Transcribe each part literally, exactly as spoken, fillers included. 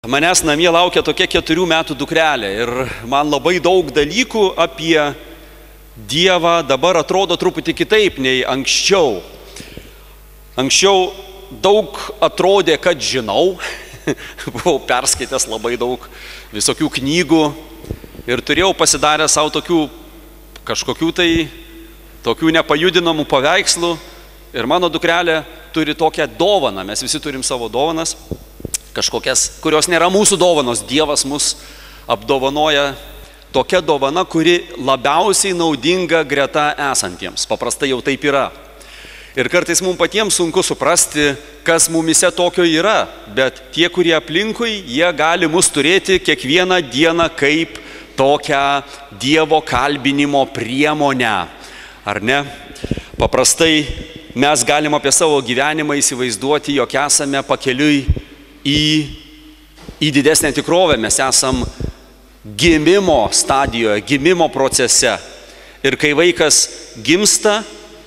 manęs namie laukia tokia keturių metų dukrelė ir man labai daug dalykų apie Dievą dabar atrodo truputį kitaip nei anksčiau. Anksčiau daug atrodė, kad žinau, buvau perskaitęs labai daug visokių knygų ir turėjau pasidarę savo tokių kažkokių tai tokių nepajudinamų paveikslų ir mano dukrelė turi tokią dovaną, mes visi turim savo dovanas, kažkokias, kurios nėra mūsų dovanos, Dievas mus apdovanoja tokia dovana, kuri labiausiai naudinga greta esantiems, paprastai jau taip yra. Ir kartais mums patiems sunku suprasti, kas mumise tokio yra, bet tie, kurie aplinkui, jie gali mus turėti kiekvieną dieną kaip tokią Dievo kalbinimo priemonę, ar ne? Paprastai mes galim apie savo gyvenimą įsivaizduoti, jog esame pakeliui į, į didesnę tikrovę, mes esam gimimo stadijoje, gimimo procese. Ir kai vaikas gimsta,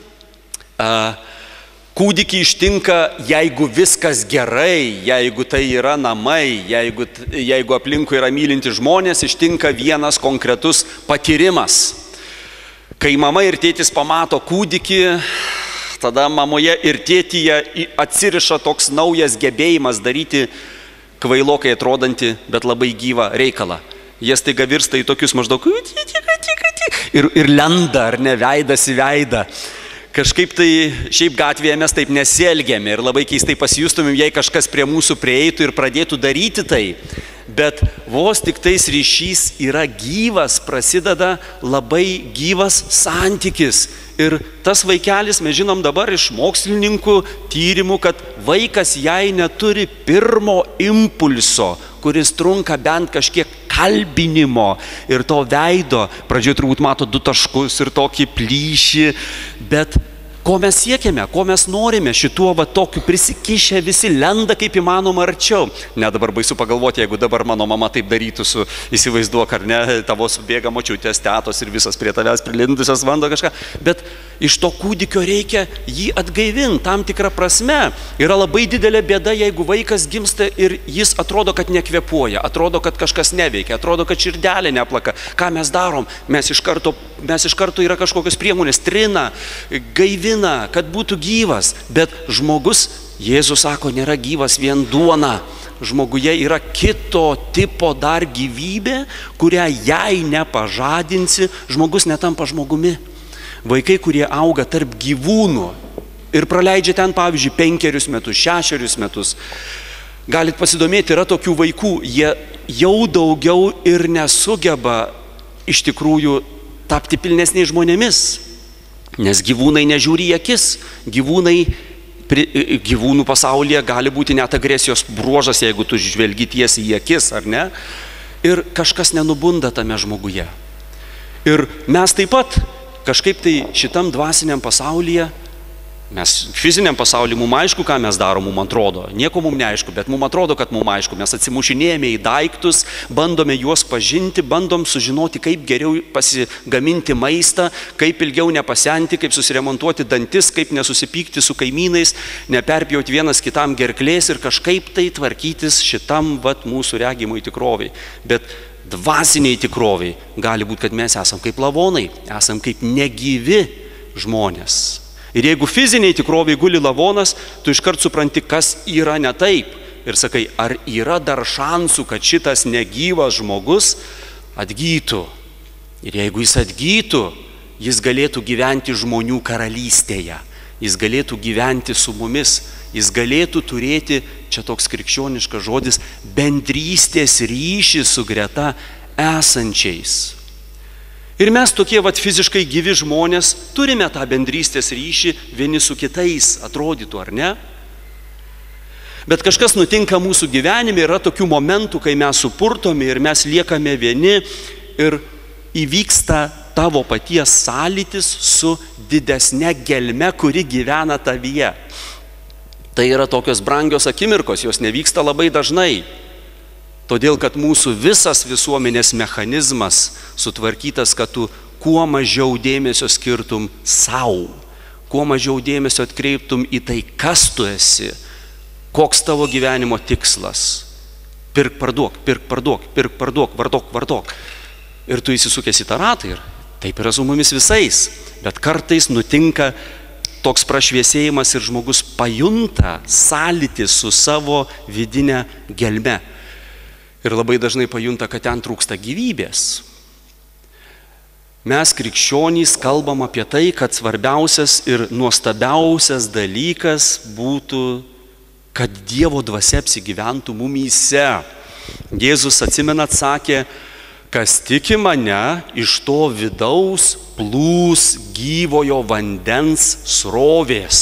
kūdikį ištinka, jeigu viskas gerai, jeigu tai yra namai, jeigu, jeigu aplinkui yra mylinti žmonės, ištinka vienas konkretus patyrimas. Kai mama ir tėtis pamato kūdikį, tada mamoje ir tėtyje atsiriša toks naujas gebėjimas daryti kvailokai atrodantį, bet labai gyvą reikalą. Jie staiga virsta į tokius maždaug ir, ir lenda, ar ne, veidas į veidą. Kažkaip tai šiaip gatvėje mes taip nesielgiame ir labai keistai pasijustumėm, jei kažkas prie mūsų prieitų ir pradėtų daryti tai. Bet vos tik tais ryšys yra gyvas, prasideda labai gyvas santykis. Ir tas vaikelis, mes žinom dabar iš mokslininkų tyrimų, kad vaikas jei neturi pirmo impulso, kuris trunka bent kažkiek kalbinimo ir to veido, pradžioje turbūt mato du taškus ir tokį plyšį, bet ko mes siekiame, ko mes norime, šituo va tokiu prisikišę visi lenda kaip įmanoma arčiau. Ne, dabar baisu pagalvoti, jeigu dabar mano mama taip darytų su, įsivaizduok, ar ne, tavo subėga močiutės, tetos ir visas prie tavęs prilindusios vando kažką, bet iš to kūdikio reikia jį atgaivinti tam tikrą prasme. Yra labai didelė bėda, jeigu vaikas gimsta ir jis atrodo, kad nekvėpuoja, atrodo, kad kažkas neveikia, atrodo, kad širdelė neplaka. Ką mes darom? Mes iš karto, mes iš karto yra kažkokios priemonės, trina, gaivina, kad būtų gyvas, bet žmogus, Jėzus sako, nėra gyvas vien duona. Žmoguje yra kito tipo dar gyvybė, kurią jei nepažadinsi, žmogus netampa žmogumi. Vaikai, kurie auga tarp gyvūnų ir praleidžia ten, pavyzdžiui, penkerius metus, šešerius metus, galit pasidomėti, yra tokių vaikų, jie jau daugiau ir nesugeba iš tikrųjų tapti pilnesniais žmonėmis. Nes gyvūnai nežiūri į akis, gyvūnai, gyvūnų pasaulyje gali būti net agresijos bruožas, jeigu tu žvelgi tiesiai į akis, ar ne? Ir kažkas nenubunda tame žmoguje. Ir mes taip pat kažkaip tai šitam dvasiniam pasaulyje, mes fiziniam pasaulyje, mums aišku, ką mes darom, mums atrodo. Nieko mums neaišku, bet mums atrodo, kad mums aišku. Mes atsimušinėjame į daiktus, bandome juos pažinti, bandom sužinoti, kaip geriau pasigaminti maistą, kaip ilgiau nepasenti, kaip susiremontuoti dantis, kaip nesusipykti su kaimynais, neperpjauti vienas kitam gerklės ir kažkaip tai tvarkytis šitam vat mūsų regimui tikroviai. Bet dvasiniai tikroviai gali būti, kad mes esam kaip lavonai, esam kaip negyvi žmonės. Ir jeigu fiziniai tikroviai guli lavonas, tu iškart supranti, kas yra ne taip. Ir sakai, ar yra dar šansų, kad šitas negyvas žmogus atgytų. Ir jeigu jis atgytų, jis galėtų gyventi žmonių karalystėje. Jis galėtų gyventi su mumis. Jis galėtų turėti, čia toks krikščioniškas žodis, bendrystės ryšį su greta esančiais. Ir mes tokie vat fiziškai gyvi žmonės turime tą bendrystės ryšį vieni su kitais, atrodytų, ar ne? Bet kažkas nutinka mūsų gyvenime, yra tokių momentų, kai mes supurtomi ir mes liekame vieni ir įvyksta tavo paties sąlytis su didesne gelme, kuri gyvena tavyje. Tai yra tokios brangios akimirkos, jos nevyksta labai dažnai. Todėl, kad mūsų visas visuomenės mechanizmas sutvarkytas, kad tu kuo mažiau dėmesio skirtum sau, kuo mažiau dėmesio atkreiptum į tai, kas tu esi, koks tavo gyvenimo tikslas. Pirk, parduok, pirk, parduok, pirk, parduok, vartok, vartok. Ir tu įsisukęs į tą ratą ir taip yra su mumis visais. Bet kartais nutinka toks prašviesėjimas ir žmogus pajunta sąlytį su savo vidinė gelme. Ir labai dažnai pajunta, kad ten trūksta gyvybės. Mes krikščionys kalbam apie tai, kad svarbiausias ir nuostabiausias dalykas būtų, kad Dievo dvasia apsigyventų mumyse. Jėzus, atsimenat, sakė, kas tiki mane, iš to vidaus plūs gyvojo vandens srovės.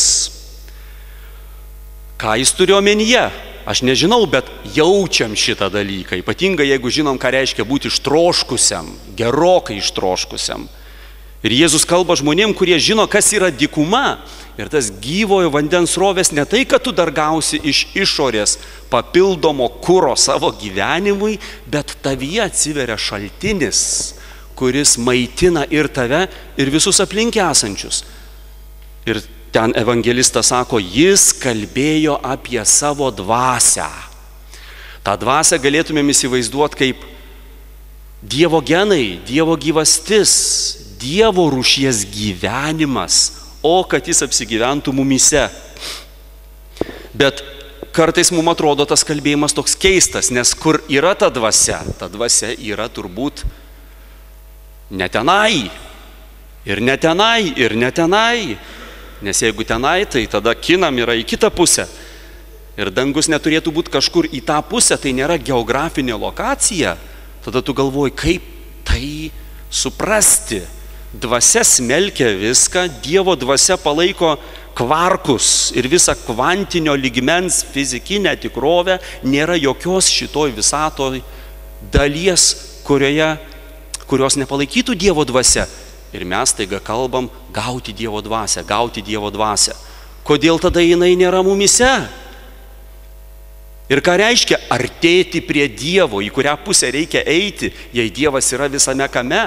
Ką jis turi omenyje? Aš nežinau, bet jaučiam šitą dalyką. Ypatingai, jeigu žinom, ką reiškia būti ištroškusiam, gerokai ištroškusiam. Ir Jėzus kalba žmonėm, kurie žino, kas yra dykuma. Ir tas gyvojo vandens srovės ne tai, kad tu dar gausi iš išorės papildomo kuro savo gyvenimui, bet tavyje atsiveria šaltinis, kuris maitina ir tave, ir visus aplink esančius. Ir ten evangelistas sako, jis kalbėjo apie savo dvasią. tą dvasią galėtumėm įsivaizduoti kaip Dievo genai, Dievo gyvastis, Dievo rūšies gyvenimas, o kad jis apsigyventų mumyse. Bet kartais mums atrodo tas kalbėjimas toks keistas, nes kur yra ta dvasia, ta dvasia yra turbūt ne tenai, ir ne tenai, ir ne tenai. Nes jeigu tenai, tai tada kinam yra į kitą pusę. Ir dangus neturėtų būti kažkur į tą pusę, tai nėra geografinė lokacija. Tada tu galvoji, kaip tai suprasti. Dvasia smelkia viską, Dievo dvasia palaiko kvarkus ir visą kvantinio lygmens fizikinę tikrovę, nėra jokios šitoj visatoj dalies, kurioje, kurios nepalaikytų Dievo dvasia. Ir mes taiga kalbam gauti Dievo dvasią, gauti Dievo dvasią. Kodėl tada jinai nėra mumyse? Ir ką reiškia artėti prie Dievo, į kurią pusę reikia eiti, jei Dievas yra visame kame?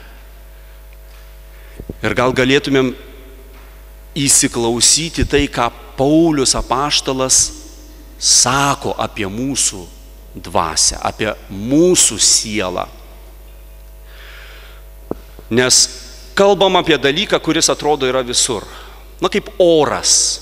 Ir gal galėtumėm įsiklausyti tai, ką Paulius apaštalas sako apie mūsų dvasią, apie mūsų sielą. Nes kalbam apie dalyką, kuris atrodo yra visur. Na, kaip oras.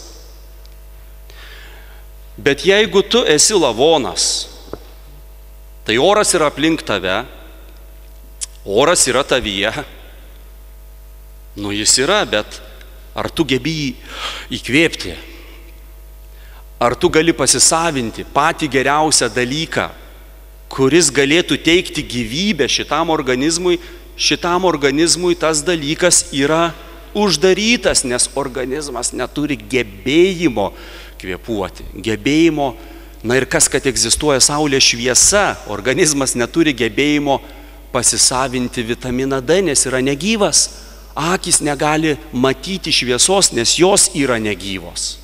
Bet jeigu tu esi lavonas, tai oras yra aplink tave, oras yra tavyje. Nu, jis yra, bet ar tu gebi jį įkvėpti? Ar tu gali pasisavinti patį geriausią dalyką, kuris galėtų teikti gyvybę šitam organizmui? Šitam organizmui tas dalykas yra uždarytas, nes organizmas neturi gebėjimo kvėpuoti. Gebėjimo, na ir kas, kad egzistuoja saulės šviesa, organizmas neturi gebėjimo pasisavinti vitaminą D, nes yra negyvas. Akys negali matyti šviesos, nes jos yra negyvos.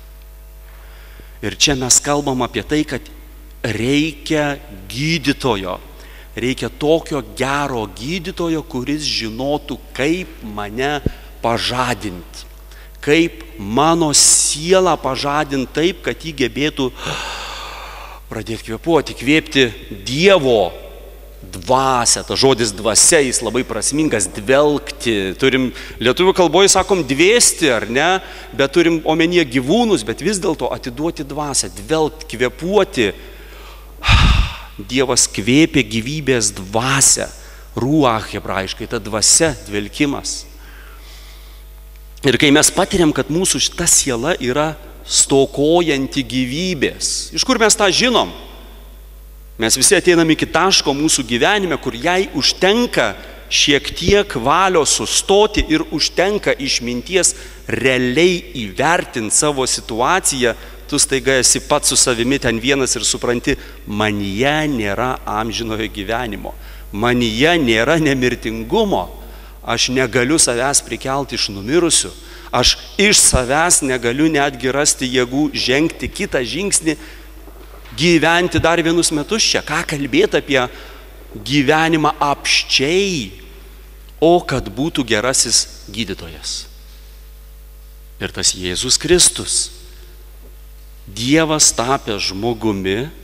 Ir čia mes kalbam apie tai, kad reikia gydytojo. Reikia tokio gero gydytojo, kuris žinotų, kaip mane pažadinti. Kaip mano sielą pažadinti taip, kad jį gebėtų pradėti kvėpuoti, kvėpti Dievo dvasią. Ta žodis dvasia, jis labai prasmingas, dvelkti. Turim, lietuvių kalboje sakom dvėsti, ar ne, bet turim omenyje gyvūnus, bet vis dėlto atiduoti dvasią, dvelkti, kvėpuoti. Dievas kvėpė gyvybės dvasią, ruach hebrajiškai, ta dvasia, dvelkimas. Ir kai mes patiriam, kad mūsų šita siela yra stokojanti gyvybės, iš kur mes tą žinom? Mes visi ateinam iki taško mūsų gyvenime, kur jai užtenka šiek tiek valios sustoti ir užtenka išminties realiai įvertinti savo situaciją. Tu staiga esi pats su savimi ten vienas ir supranti, manyje nėra amžinojo gyvenimo, manyje nėra nemirtingumo, aš negaliu savęs prikelti iš numirusių, aš iš savęs negaliu netgi rasti jėgų žengti kitą žingsnį, gyventi dar vienus metus čia, ką kalbėti apie gyvenimą apščiai, o kad būtų gerasis gydytojas. Ir tas Jėzus Kristus, Dievas tapęs žmogumi,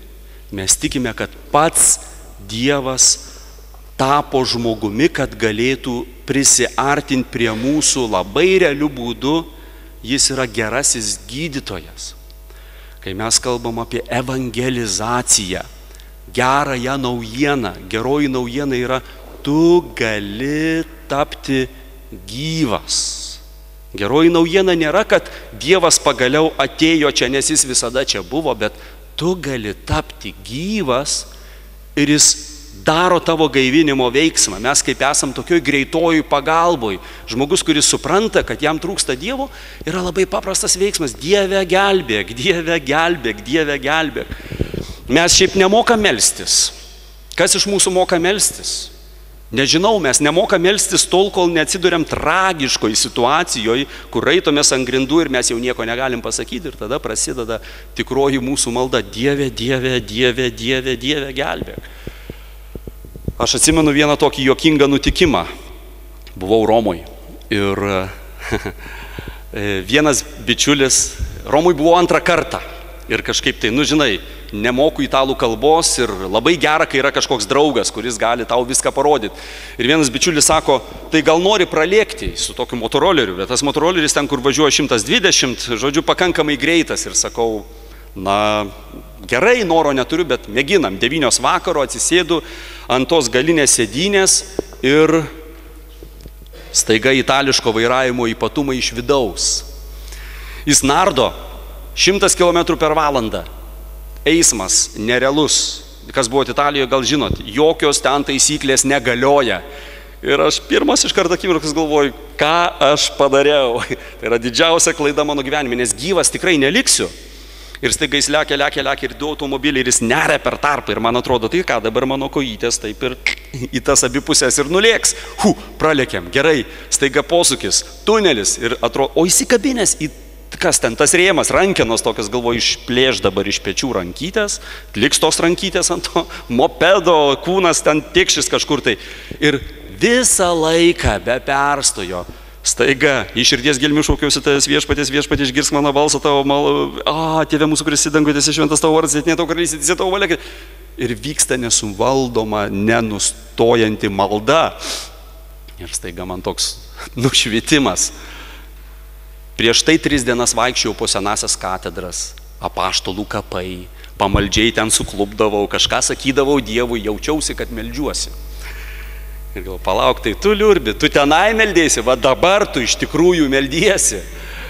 Mes tikime, kad pats Dievas tapo žmogumi, kad galėtų prisiartinti prie mūsų labai realių būdų. Jis yra gerasis gydytojas. Kai mes kalbam apie evangelizaciją, gerąją naujieną, geroji naujiena yra, tu gali tapti gyvas. Geroji naujiena nėra, kad Dievas pagaliau atėjo čia, nes jis visada čia buvo, bet tu gali tapti gyvas ir jis daro tavo gaivinimo veiksmą. Mes kaip esam tokioj greitojoj pagalboj. Žmogus, kuris supranta, kad jam trūksta Dievo, yra labai paprastas veiksmas. Dieve gelbėk, Dieve gelbėk, Dieve gelbėk. Mes šiaip nemokam melstis. Kas iš mūsų moka melstis? Nežinau, mes nemokam melstis tol, kol neatsiduriam tragiškoj situacijoje, kur raitomės ant grindų ir mes jau nieko negalim pasakyti, ir tada prasideda tikroji mūsų malda. Dieve, Dieve, Dieve, Dieve, Dieve gelbėk. Aš atsimenu vieną tokį juokingą nutikimą. Buvau Romoje ir vienas bičiulis, Romui buvo antrą kartą ir kažkaip tai, nu žinai, nemoku italų kalbos ir labai gera, kai yra kažkoks draugas, kuris gali tau viską parodyti. Ir vienas bičiulis sako, tai gal nori pralėkti su tokiu motoroleriu, bet tas motorolleris ten, kur važiuoja šimtas dvidešimt, žodžiu, pakankamai greitas. Ir sakau, na, gerai, noro neturiu, bet mėginam. Devynios vakaro atsisėdu ant tos galinės sėdynės ir staiga itališko vairavimo ypatumai iš vidaus. Jis nardo šimtas kilometrų per valandą. Eismas nerealus. Kas buvo Italijoje, gal žinot, jokios ten taisyklės negalioja. Ir aš pirmas iš karto akimirkos galvoju, ką aš padariau. Tai yra didžiausia klaida mano gyvenime, nes gyvas tikrai neliksiu. Ir staiga jis lekia, lekia, lekia ir du automobiliai ir jis neria per tarpą. Ir man atrodo, tai ką, dabar mano kojytės taip ir į tas abi pusės ir nulėks. Hu, pralėkiam, gerai, staiga posūkis, tunelis ir atrodo, o įsikabinės į, kas ten, tas rėmas, rankenos tokias, galvoju, išplėš dabar iš pečių rankytės, liks tos rankytės ant to mopedo, kūnas ten tikšis kažkur tai. Ir visą laiką be perstojo. Staiga, iš širdies gelmių šaukiausi tavęs viešpaties, viešpatie išgirsk mano balsą tavo mal... A, Tėve mūsų, kuris esi danguje, esi šventas tavo vardas, net tavo karalystė, esi tavo valia. Ir vyksta nesuvaldoma, nenustojanti malda. Ir staiga man toks nušvitimas. Prieš tai tris dienas vaikščiau po senasias katedras, apaštalų kapai, pamaldžiai ten suklupdavau, kažką sakydavau Dievui, jaučiausi, kad meldžiuosi. Ir gal palauk, tai tu liurbi, tu tenai meldėsi, va dabar tu iš tikrųjų meldiesi.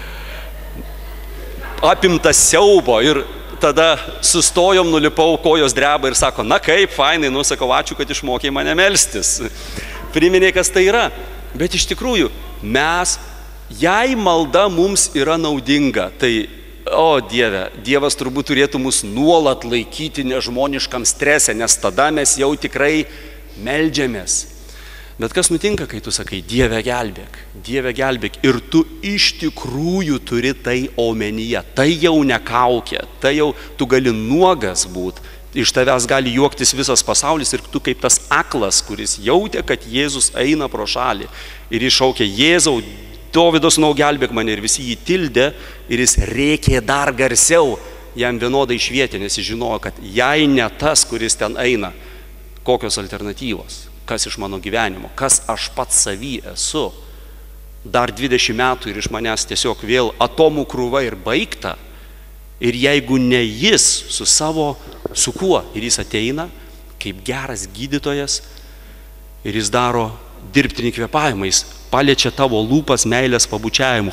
Apimtas siaubo ir tada sustojom, nulipau, kojos dreba ir sako, na kaip, fainai, nu sakau, ačiū, kad išmokė mane melstis. Priminė, kas tai yra. Bet iš tikrųjų, mes, jei malda mums yra naudinga, tai, o Dieve, Dievas turbūt turėtų mus nuolat laikyti nežmoniškam strese, nes tada mes jau tikrai meldžiamės. Bet kas nutinka, kai tu sakai, Dieve gelbėk, Dieve gelbėk, ir tu iš tikrųjų turi tai omenyje, tai jau ne kaukė, tai jau tu gali nuogas būt, iš tavęs gali juoktis visas pasaulis ir tu kaip tas aklas, kuris jautė, kad Jėzus eina pro šalį ir iššaukė, Jėzau, Dovydo sūnau gelbėk mane, ir visi jį tildė ir jis rėkė dar garsiau, jam vienodai švietė, nes jis žinojo, kad jei ne tas, kuris ten eina, kokios alternatyvos. Kas iš mano gyvenimo, kas aš pats savy esu. Dar dvidešimt metų ir iš manęs tiesiog vėl atomų krūva ir baigta. Ir jeigu ne jis su savo, su kuo, ir jis ateina kaip geras gydytojas ir jis daro dirbtinį kvėpavimą, jis paliečia tavo lūpas meilės pabučiavimu.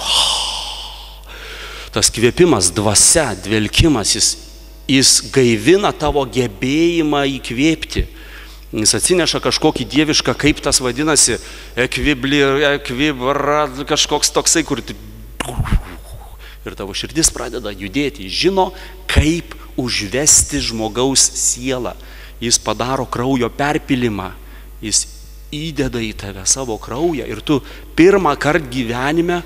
Tas kvėpimas, dvasia, dvelkimas, jis, jis gaivina tavo gebėjimą įkvėpti. Jis atsineša kažkokį dievišką, kaip tas vadinasi, ekvibli, ekvibra, kažkoks toksai, kur ir tavo širdis pradeda judėti. Jis žino, kaip užvesti žmogaus sielą. Jis padaro kraujo perpilimą. Jis įdeda į tave savo kraują ir tu pirmą kartą gyvenime,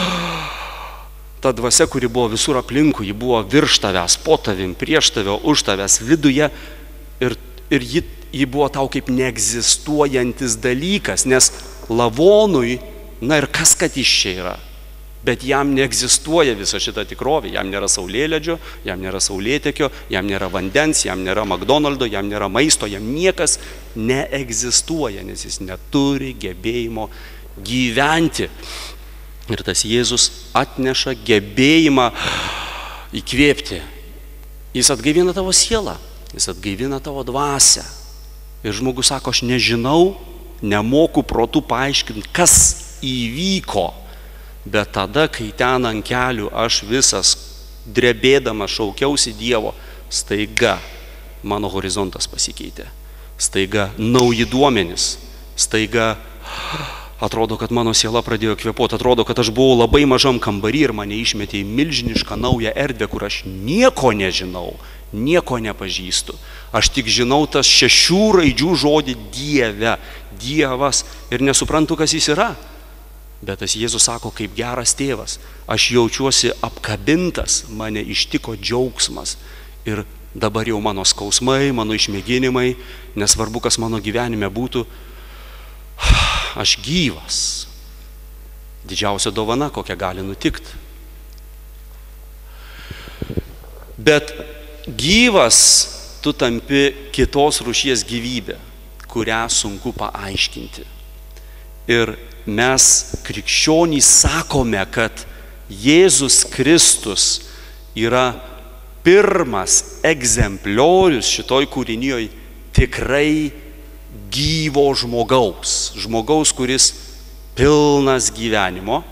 ta dvasia, kuri buvo visur aplinkui, ji buvo virš tavęs, po tavim, prieš tavę, už tavęs, viduje ir, ir ji ji buvo tau kaip neegzistuojantis dalykas, nes lavonui, na ir kas kad iš čia yra? Bet jam neegzistuoja visa šita tikrovė, jam nėra saulėledžio, jam nėra saulėtekio, jam nėra vandens, jam nėra McDonald'o, jam nėra maisto, jam niekas neegzistuoja, nes jis neturi gebėjimo gyventi. Ir tas Jėzus atneša gebėjimą įkvėpti. Jis atgaivina tavo sielą, jis atgaivina tavo dvasią. Ir žmogus sako, aš nežinau, nemoku protų paaiškinti, kas įvyko. Bet tada, kai ten ant kelių aš visas drebėdamas šaukiausi Dievo, staiga mano horizontas pasikeitė. Staiga nauji duomenys, staiga atrodo, kad mano siela pradėjo kvėpuoti, atrodo, kad aš buvau labai mažam kambarį ir mane išmetė į milžinišką naują erdvę, kur aš nieko nežinau, nieko nepažįstu. Aš tik žinau tas šešių raidžių žodį Dieve, Dievas ir nesuprantu, kas jis yra. Bet tas Jėzus sako, kaip geras tėvas, aš jaučiuosi apkabintas, mane ištiko džiaugsmas ir dabar jau mano skausmai, mano išmėginimai, nesvarbu, kas mano gyvenime būtų, aš gyvas. Didžiausia dovana, kokia gali nutikti. Bet gyvas tu tampi kitos rūšies gyvybė, kurią sunku paaiškinti. Ir mes krikščionys sakome, kad Jėzus Kristus yra pirmas egzempliorius šitoj kūrinijoje tikrai gyvo žmogaus. Žmogaus, kuris pilnas gyvenimo.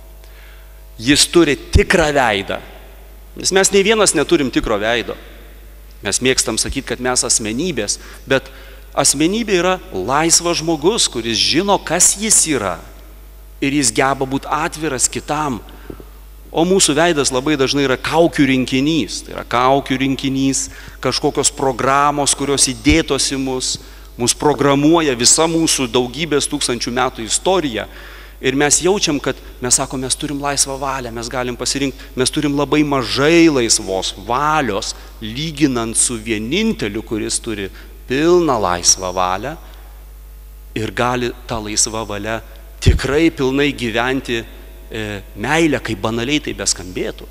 Jis turi tikrą veidą. Nes mes nei vienas neturim tikro veido. Mes mėgstam sakyti, kad mes asmenybės, bet asmenybė yra laisvas žmogus, kuris žino, kas jis yra ir jis geba būti atviras kitam. O mūsų veidas labai dažnai yra kaukių rinkinys. Tai yra kaukių rinkinys, kažkokios programos, kurios įdėtos į mus, mus programuoja visa mūsų daugybės tūkstančių metų istorija. Ir mes jaučiam, kad mes sakom, mes turim laisvą valią, mes galim pasirinkti, mes turim labai mažai laisvos valios, lyginant su vieninteliu, kuris turi pilną laisvą valią ir gali tą laisvą valią tikrai pilnai gyventi e, meilę, kaip banaliai tai beskambėtų.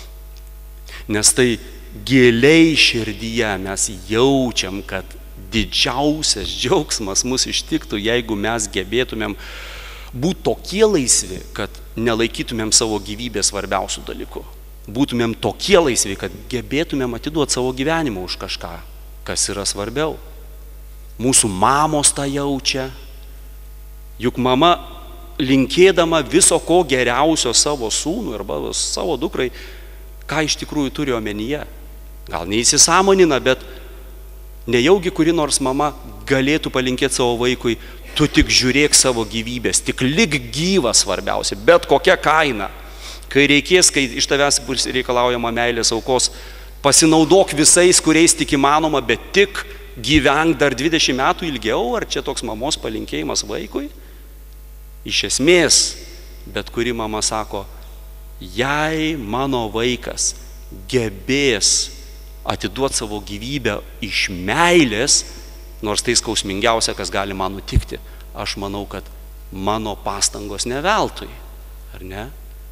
Nes tai giliai širdyje mes jaučiam, kad didžiausias džiaugsmas mus ištiktų, jeigu mes gebėtumėm būti tokie laisvi, kad nelaikytumėm savo gyvybės svarbiausių dalykų. Būtumėm tokie laisvi, kad gebėtumėm atiduoti savo gyvenimą už kažką, kas yra svarbiau. Mūsų mamos tą jaučia, juk mama linkėdama viso ko geriausio savo sūnui arba savo dukrai, ką iš tikrųjų turi omenyje. Gal neįsisąmonina, bet nejaugi kuri nors mama galėtų palinkėti savo vaikui, tu tik žiūrėk savo gyvybės, tik lik gyvas svarbiausia, bet kokia kaina. Kai reikės, kai iš tavęs bus reikalaujama meilės aukos, pasinaudok visais, kuriais tik įmanoma, bet tik gyvenk dar dvidešimt metų ilgiau, ar čia toks mamos palinkėjimas vaikui? Iš esmės, bet kuri mama sako, jei mano vaikas gebės atiduoti savo gyvybę iš meilės, nors tai skausmingiausia, kas gali man nutikti, aš manau, kad mano pastangos neveltui, ar ne?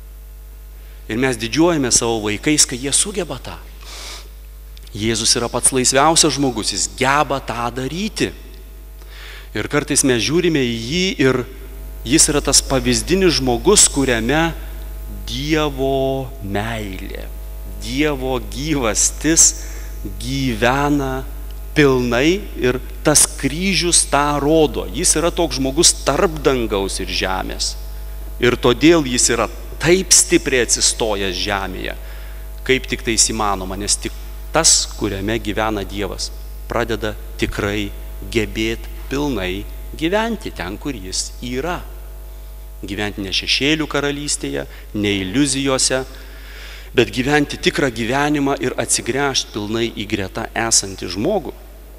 Ir mes didžiuojame savo vaikais, kad jie sugeba tą. Jėzus yra pats laisviausias žmogus, jis geba tą daryti. Ir kartais mes žiūrime į jį ir jis yra tas pavyzdinis žmogus, kuriame Dievo meilė, Dievo gyvastis gyvena pilnai ir tas kryžius tą rodo. Jis yra toks žmogus tarp dangaus ir žemės. Ir todėl jis yra taip stipriai atsistojęs žemėje, kaip tik tai įmanoma, nes tik tas, kuriame gyvena Dievas, pradeda tikrai gebėti pilnai gyventi ten, kur jis yra. Gyventi ne šešėlių karalystėje, ne iliuzijose, bet gyventi tikrą gyvenimą ir atsigręžti pilnai į greta esantį žmogų.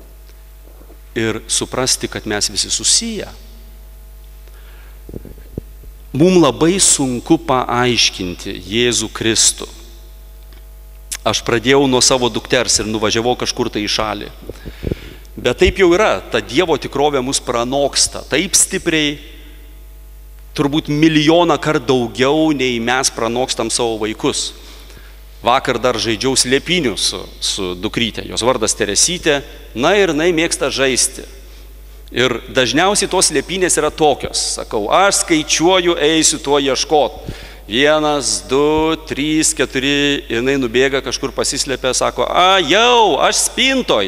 Ir suprasti, kad mes visi susiję. Mums labai sunku paaiškinti Jėzų Kristų. Aš pradėjau nuo savo dukters ir nuvažiavau kažkur tai į šalį. Bet taip jau yra, ta Dievo tikrovė mus pranoksta taip stipriai, turbūt milijoną kart daugiau, nei mes pranokstam savo vaikus. Vakar dar žaidžiau slėpinių su, su dukrytė, jos vardas Teresytė, na ir jinai mėgsta žaisti. Ir dažniausiai tos slėpinės yra tokios. Sakau, aš skaičiuoju, eisiu tuo ieškot. Vienas, du, trys, keturi, jinai nubėga kažkur pasislėpė, sako, a, jau, aš spintoj.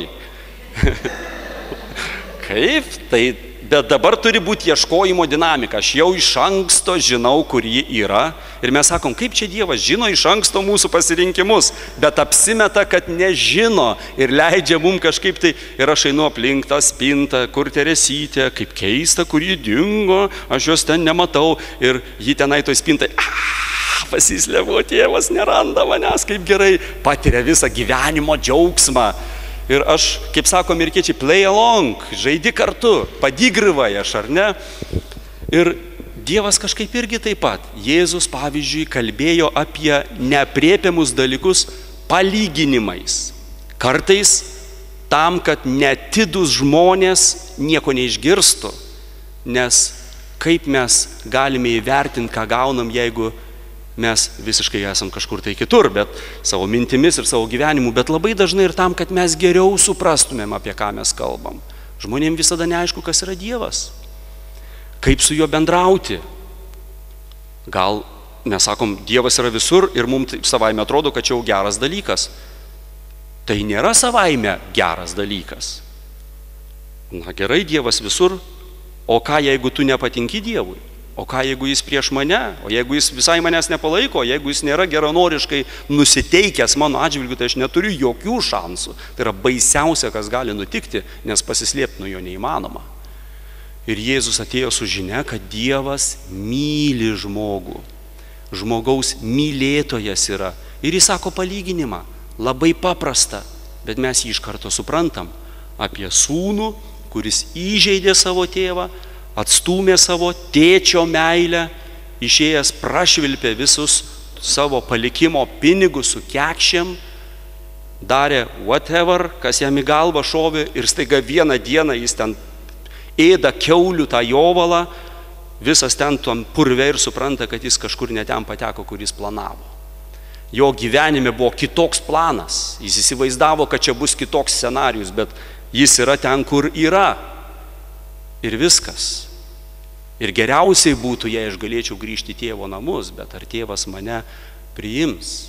Kaip? Tai, bet dabar turi būti ieškojimo dinamika. Aš jau iš anksto žinau, kur ji yra. Ir mes sakom, kaip čia Dievas žino iš anksto mūsų pasirinkimus, bet apsimeta, kad nežino ir leidžia mums kažkaip tai. Ir aš einu aplink tą spintą, kur Teresytė, kaip keista, kur ji dingo, aš jos ten nematau. Ir ji tenai toj spintai, pasislėpo, tėvas neranda manęs, kaip gerai, patiria visą gyvenimo džiaugsmą. Ir aš, kaip sako amerikiečiai, play along, žaidi kartu, padigryvai aš, ar ne? Ir Dievas kažkaip irgi taip pat. Jėzus, pavyzdžiui, kalbėjo apie neaprėpiamus dalykus palyginimais. Kartais tam, kad netidus žmonės nieko neišgirstų, nes kaip mes galime įvertinti, ką gaunam, jeigu mes visiškai esam kažkur tai kitur, bet savo mintimis ir savo gyvenimu, bet labai dažnai ir tam, kad mes geriau suprastumėm, apie ką mes kalbam. Žmonėms visada neaišku, kas yra Dievas, kaip su juo bendrauti. Gal mes sakom, Dievas yra visur ir mums savaime atrodo, kad čia jau geras dalykas. Tai nėra savaime geras dalykas. Na gerai, Dievas visur, o ką jeigu tu nepatinki Dievui? O ką jeigu jis prieš mane, o jeigu jis visai manęs nepalaiko, jeigu jis nėra geranoriškai nusiteikęs mano atžvilgiu, tai aš neturiu jokių šansų. Tai yra baisiausia, kas gali nutikti, nes pasislėpti nuo jo neįmanoma. Ir Jėzus atėjo su žinia, kad Dievas myli žmogų. Žmogaus mylėtojas yra. Ir jis sako palyginimą, labai paprasta, bet mes jį iš karto suprantam. Apie sūnų, kuris įžeidė savo tėvą, atstūmė savo tėčio meilę, išėjęs prašvilpė visus savo palikimo pinigus su kekšėm, darė whatever, kas jam į galvą šovė ir staiga vieną dieną jis ten ėda kiaulių tą jovalą, visas ten tom purve ir supranta, kad jis kažkur ne ten pateko, kur jis planavo. Jo gyvenime buvo kitoks planas, jis įsivaizdavo, kad čia bus kitoks scenarijus, bet jis yra ten, kur yra. Ir viskas. Ir geriausiai būtų, jei aš galėčiau grįžti į tėvo namus, bet ar tėvas mane priims?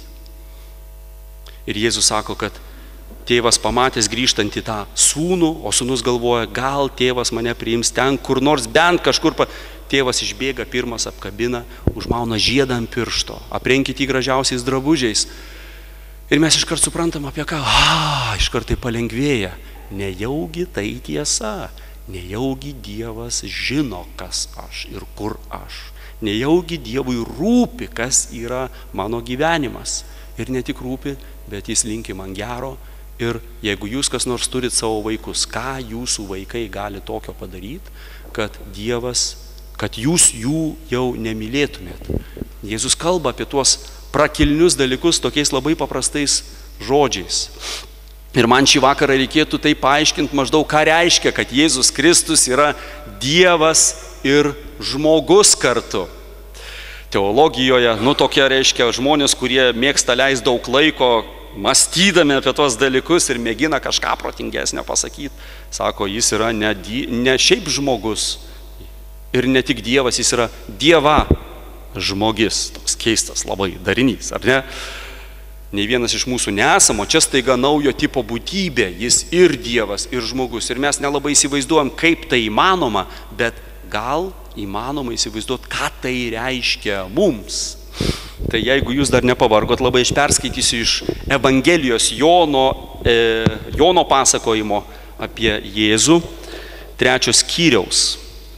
Ir Jėzus sako, kad tėvas pamatęs grįžtantį tą sūnų, o sūnus galvoja, gal tėvas mane priims ten, kur nors bent kažkur. Pa... Tėvas išbėga pirmas, apkabina, užmauna žiedą ant piršto, aprenkit jį gražiausiais drabužiais. Ir mes iškart suprantam, apie ką. A, iškart tai palengvėja. Nejaugi tai tiesa. Nejaugi Dievas žino, kas aš ir kur aš. Nejaugi Dievui rūpi, kas yra mano gyvenimas. Ir ne tik rūpi, bet jis linki man gero. Ir jeigu jūs kas nors turit savo vaikus, ką jūsų vaikai gali tokio padaryti, kad Dievas, kad jūs jų jau nemylėtumėt. Jėzus kalba apie tuos prakilnius dalykus tokiais labai paprastais žodžiais. Ir man šį vakarą reikėtų tai paaiškinti maždaug, ką reiškia, kad Jėzus Kristus yra Dievas ir žmogus kartu. Teologijoje, nu tokie reiškia žmonės, kurie mėgsta leisti daug laiko, mąstydami apie tos dalykus ir mėgina kažką protingesnio pasakyti. Sako, jis yra ne, ne šiaip žmogus ir ne tik Dievas, jis yra Dieva žmogis. Toks keistas labai darinys, ar ne? Nei vienas iš mūsų nesamo, čia staiga naujo tipo būtybė, jis ir Dievas, ir žmogus. Ir mes nelabai įsivaizduojam, kaip tai įmanoma, bet gal įmanoma įsivaizduoti, ką tai reiškia mums. Tai jeigu jūs dar nepavargot, labai aš perskaitysiu iš Evangelijos Jono, e, Jono pasakojimo apie Jėzų, trečios skyriaus,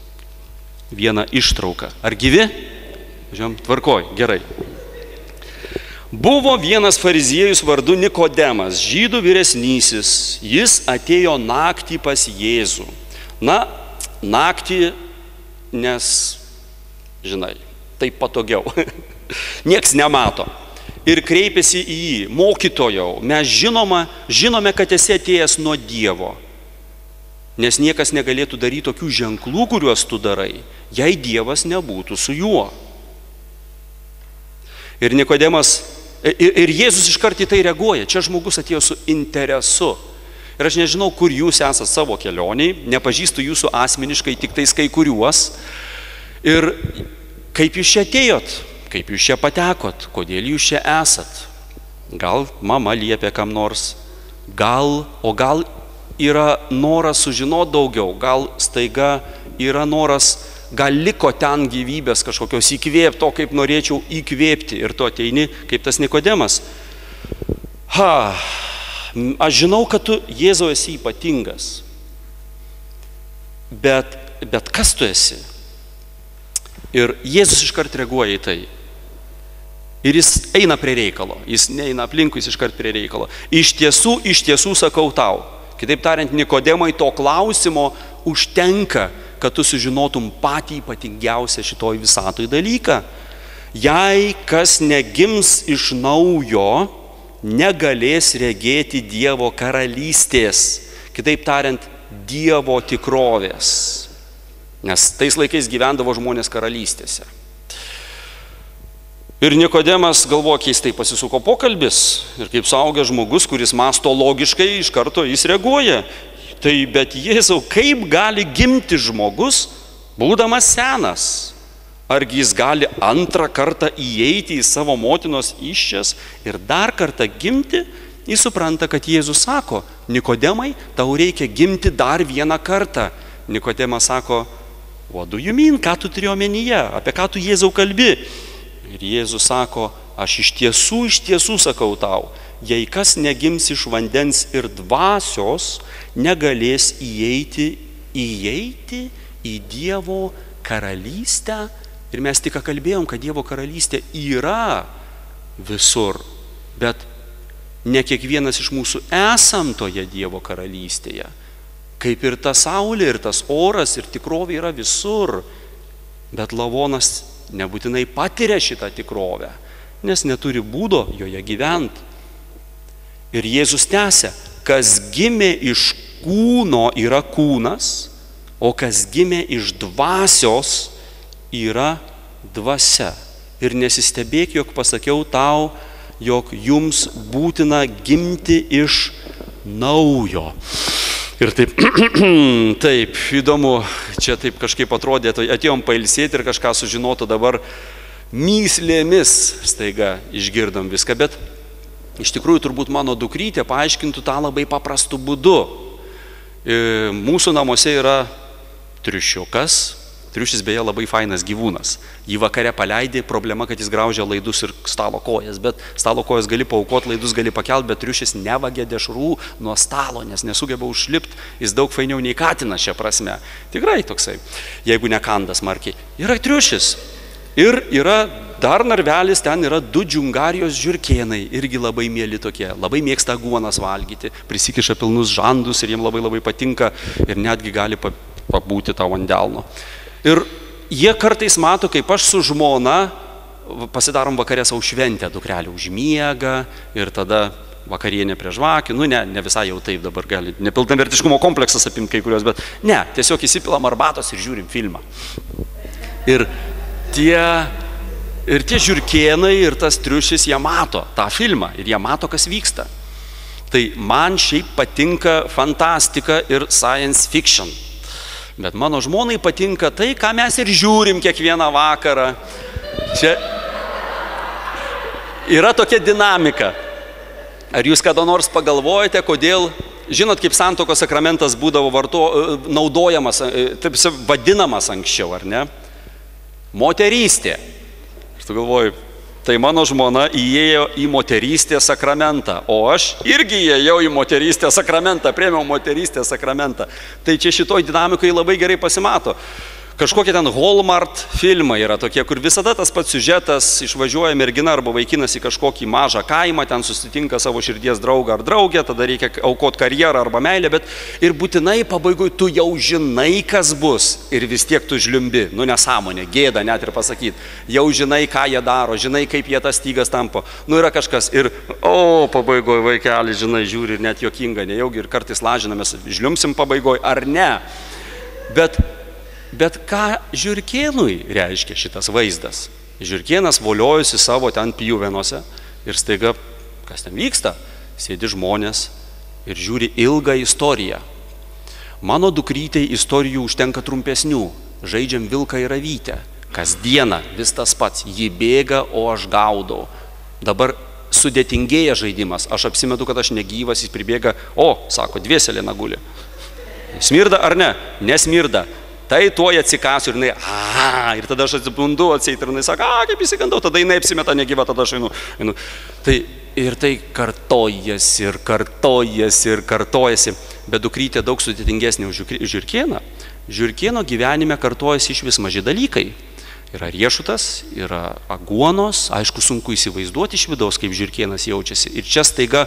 vieną ištrauką. Ar gyvi? Žiūrėjom, tvarkoj, gerai. Buvo vienas fariziejus vardu Nikodemas, žydų vyresnysis, jis atėjo naktį pas Jėzų. Na, naktį, nes, žinai, taip patogiau, nieks nemato. Ir kreipėsi į jį, mokytojau, mes žinoma, žinome, kad esi atėjęs nuo Dievo. nes niekas negalėtų daryti tokių ženklų, kuriuos tu darai, jei Dievas nebūtų su juo. Ir Nikodemas, ir, ir Jėzus iškart į tai reaguoja. Čia žmogus atėjo su interesu. Ir aš nežinau, kur jūs esate savo kelioniai, nepažįstu jūsų asmeniškai, tik tais kai kuriuos. Ir kaip jūs čia atėjot, kaip jūs čia patekot, kodėl jūs čia esat. Gal mama liepė kam nors, gal, o gal yra noras sužinoti daugiau, gal staiga yra noras, gal liko ten gyvybės kažkokios įkvėpto, kaip norėčiau įkvėpti. Ir tu ateini kaip tas Nikodemas. Ha, aš žinau, kad tu, Jėzau, esi ypatingas. Bet, bet kas tu esi? Ir Jėzus iškart reaguoja į tai. Ir jis eina prie reikalo. Jis neina aplinkui, jis iškart prie reikalo. Iš tiesų, iš tiesų sakau tau. Kitaip tariant, Nikodemai, to klausimo užtenka, kad tu sužinotum patį ypatingiausią šitoj visatoj dalyką. Jei kas negims iš naujo, negalės regėti Dievo karalystės. Kitaip tariant, Dievo tikrovės. Nes tais laikais gyvendavo žmonės karalystėse. Ir Nikodemas galvoja, keistai pasisuko pokalbis. Ir kaip suaugęs žmogus, kuris mąsto logiškai, iš karto jis reaguoja. Tai bet Jėzau, kaip gali gimti žmogus, būdamas senas? Argi jis gali antrą kartą įeiti į savo motinos įsčias ir dar kartą gimti? Jis supranta, kad Jėzus sako, Nikodemai, tau reikia gimti dar vieną kartą. Nikodemas sako, what do you mean, ką tu turi omenyje, apie ką tu, Jėzau, kalbi? Ir Jėzus sako, aš iš tiesų, iš tiesų sakau tau, jei kas negims iš vandens ir dvasios, negalės įeiti, įeiti į Dievo karalystę. Ir mes tik kalbėjom, kad Dievo karalystė yra visur, bet ne kiekvienas iš mūsų esam toje Dievo karalystėje. Kaip ir ta saulė, ir tas oras, ir tikrovė yra visur, bet lavonas nebūtinai patiria šitą tikrovę, nes neturi būdo joje gyventi. Ir Jėzus tęsia, kas gimė iš kūno yra kūnas, o kas gimė iš dvasios yra dvasia. Ir nesistebėk, jog pasakiau tau, jog jums būtina gimti iš naujo. Ir taip, taip, įdomu, čia taip kažkaip atrodė, atėjom pailsėti ir kažką sužinotų, dabar myslėmis staiga išgirdom viską, bet iš tikrųjų turbūt mano dukrytė paaiškintų tą labai paprastų būdu. Mūsų namuose yra triušiukas, triušis beje labai fainas gyvūnas. Jį vakare paleidė, problema, kad jis graužia laidus ir stalo kojas, bet stalo kojas gali paaukoti, laidus gali pakelti, bet triušis nevagia dešrų nuo stalo, nes nesugeba užlipti, jis daug fainiau nei katinas šią prasme. Tikrai toksai, jeigu nekanda smarkiai. Yra triušis ir yra dar narvelis, ten yra du džiungarijos žiurkėnai, irgi labai mėly tokie, labai mėgsta aguonas valgyti, prisikiša pilnus žandus ir jiem labai labai patinka ir netgi gali pabūti tau ant delno. Ir jie kartais mato, kaip aš su žmona pasidarom vakarę savo šventę, dukrelė užmiega ir tada vakarienė prie žvakių, nu ne, ne visai jau taip dabar gali, nepilnavertiškumo kompleksas apimti kai kurios, bet ne, tiesiog įsipilam arbatos ir žiūrim filmą. Ir tie, ir tie žiurkėnai ir tas triušis, jie mato tą filmą ir jie mato, kas vyksta. Tai man šiaip patinka fantastika ir science fiction. Bet mano žmonai patinka tai, ką mes ir žiūrim kiekvieną vakarą. Čia yra tokia dinamika. Ar jūs kada nors pagalvojate, kodėl, žinot, kaip santuokos sakramentas būdavo varto, naudojamas, taip vadinamas anksčiau, ar ne? Moterystė. Aš tu galvoju, tai mano žmona įėjo į moterystės sakramentą, o aš irgi įėjau į moterystės sakramentą, priėmiau moterystės sakramentą. Tai čia šitoj dinamikai labai gerai pasimato. Kažkokie ten Hallmark filmai yra tokie, kur visada tas pats siužetas, išvažiuoja mergina arba vaikinas į kažkokį mažą kaimą, ten susitinka savo širdies draugą ar draugę, tada reikia aukoti karjerą arba meilę, bet ir būtinai pabaigoj tu jau žinai, kas bus ir vis tiek tu žliumbi, nu nesąmonė, gėda net ir pasakyti, jau žinai, ką jie daro, žinai, kaip jie tas stygas tampo, nu yra kažkas ir, o, pabaigoj vaikelį, žinai, žiūri ir net juokinga, nejaugi ir kartais lažinamės, žliumsim pabaigoj ar ne, bet Bet ką žiurkėnui reiškia šitas vaizdas? Žiurkėnas voliojusi savo ten pjuvenose ir staiga, kas ten vyksta, sėdi žmonės ir žiūri ilgą istoriją. Mano dukrytei istorijų užtenka trumpesnių, žaidžiam vilką ir avytę. Kasdieną vis tas pats, ji bėga, o aš gaudau. Dabar sudėtingėja žaidimas, aš apsimetu, kad aš negyvas, jis pribėga, o, sako, dvieselė nagulė. Smirda ar ne? Nesmirda. Tai tuoj atsikasiu ir jinai, a, ir tada aš atsibundu atseit ir jinai sako, a, kaip įsigandau, tada jinai apsimeta negyva, tada aš einu. einu. Tai, ir tai kartojasi ir kartojasi ir kartojasi, bet dukrytė daug sudėtingesnė už žiurkėną. Žiurkėno gyvenime kartojasi iš vis maži dalykai. Yra riešutas, yra aguonos, aišku, sunku įsivaizduoti iš vidaus, kaip žiurkėnas jaučiasi. Ir čia staiga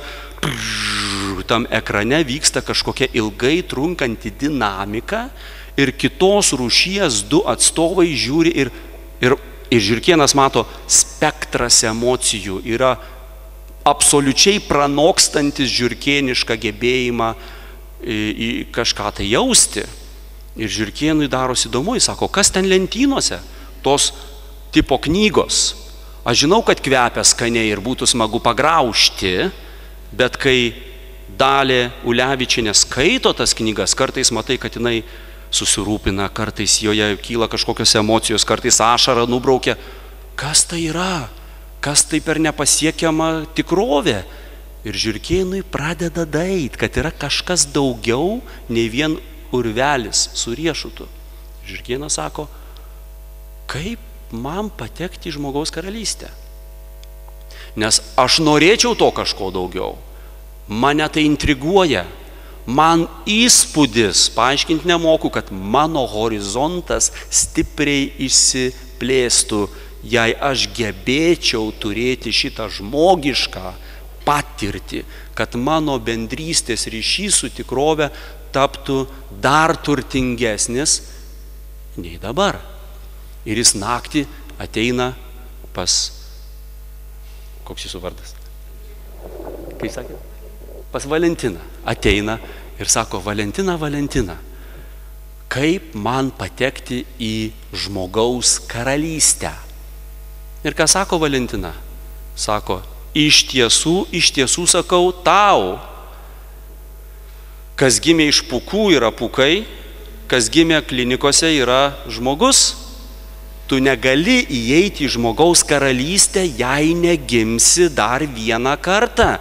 tam ekrane vyksta kažkokia ilgai trunkanti dinamika, ir kitos rūšies du atstovai žiūri ir, ir, ir žiurkėnas mato spektras emocijų, yra absoliučiai pranokstantis žiurkėnišką gebėjimą į, į kažką tai jausti. Ir žiurkėnui darosi įdomu, jis sako, kas ten lentynose, tos tipo knygos. Aš žinau, kad kvepia skaniai ir būtų smagu pagraužti, bet kai Dalė Ulevičienė skaito tas knygas, kartais matai, kad jinai susirūpina, kartais joje kyla kažkokios emocijos, kartais ašara nubraukia. Kas tai yra? Kas tai per nepasiekiama tikrovė? Ir žiurkėnui pradeda daeit, kad yra kažkas daugiau nei vien urvelis su riešutu. Žiurkėnas sako, kaip man patekti į žmogaus karalystę? Nes aš norėčiau to kažko daugiau. Mane tai intriguoja. Man įspūdis, paaiškinti nemoku, kad mano horizontas stipriai išsiplėstų, jei aš gebėčiau turėti šitą žmogišką patirtį, kad mano bendrystės ryšys su tikrove taptų dar turtingesnis nei dabar. Ir jis naktį ateina pas, koks jūsų vardas? Kaip sakė? Pas Valentiną ateina ir sako, Valentina, Valentina, kaip man patekti į žmogaus karalystę? Ir ką sako Valentina? Sako, iš tiesų, iš tiesų sakau tau, kas gimė iš pūkų yra pūkai, kas gimė klinikose yra žmogus. Tu negali įeiti į žmogaus karalystę, jei negimsi dar vieną kartą.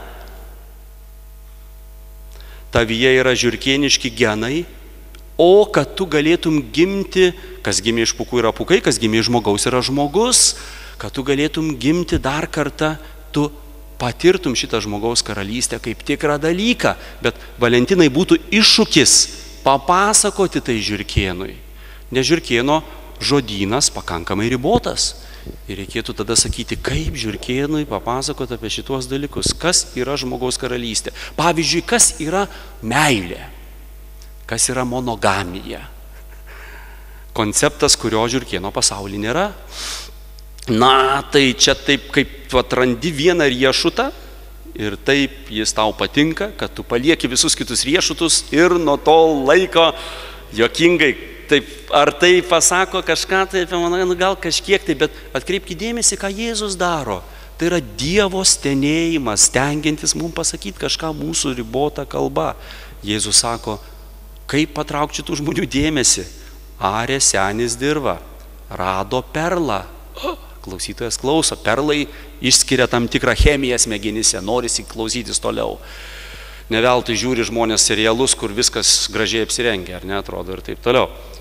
Tavyje yra žiurkėniški genai, o kad tu galėtum gimti, kas gimė iš pūkų yra pūkai, kas gimė iš žmogaus yra žmogus, kad tu galėtum gimti dar kartą, tu patirtum šitą žmogaus karalystę kaip tikrą dalyką. Bet Valentinai būtų iššūkis papasakoti tai žiurkėnui. Nes žiurkėno žodynas pakankamai ribotas. Ir reikėtų tada sakyti, kaip žiurkėnui papasakoti apie šitos dalykus. Kas yra žmogaus karalystė? Pavyzdžiui, kas yra meilė? Kas yra monogamija? Konceptas, kurio žiurkėno pasaulyje nėra. Na, tai čia taip, kaip atrandi vieną riešutą ir taip jis tau patinka, kad tu palieki visus kitus riešutus ir nuo to laiko juokingai. Taip, ar tai pasako kažką, tai apie mano, nu, gal kažkiek tai, bet atkreipkite dėmesį, ką Jėzus daro. Tai yra Dievo stenėjimas, stengiantis mums pasakyti kažką mūsų ribotą kalbą. Jėzus sako, kaip patraukti tų žmonių dėmesį. Arė senis dirva, rado perlą. O, klausytojas klauso, perlai išskiria tam tikrą chemiją smegenyse, norisi klausytis toliau. Neveltui žiūri žmonės serialus, kur viskas gražiai apsirengia, ar ne, atrodo ir taip toliau.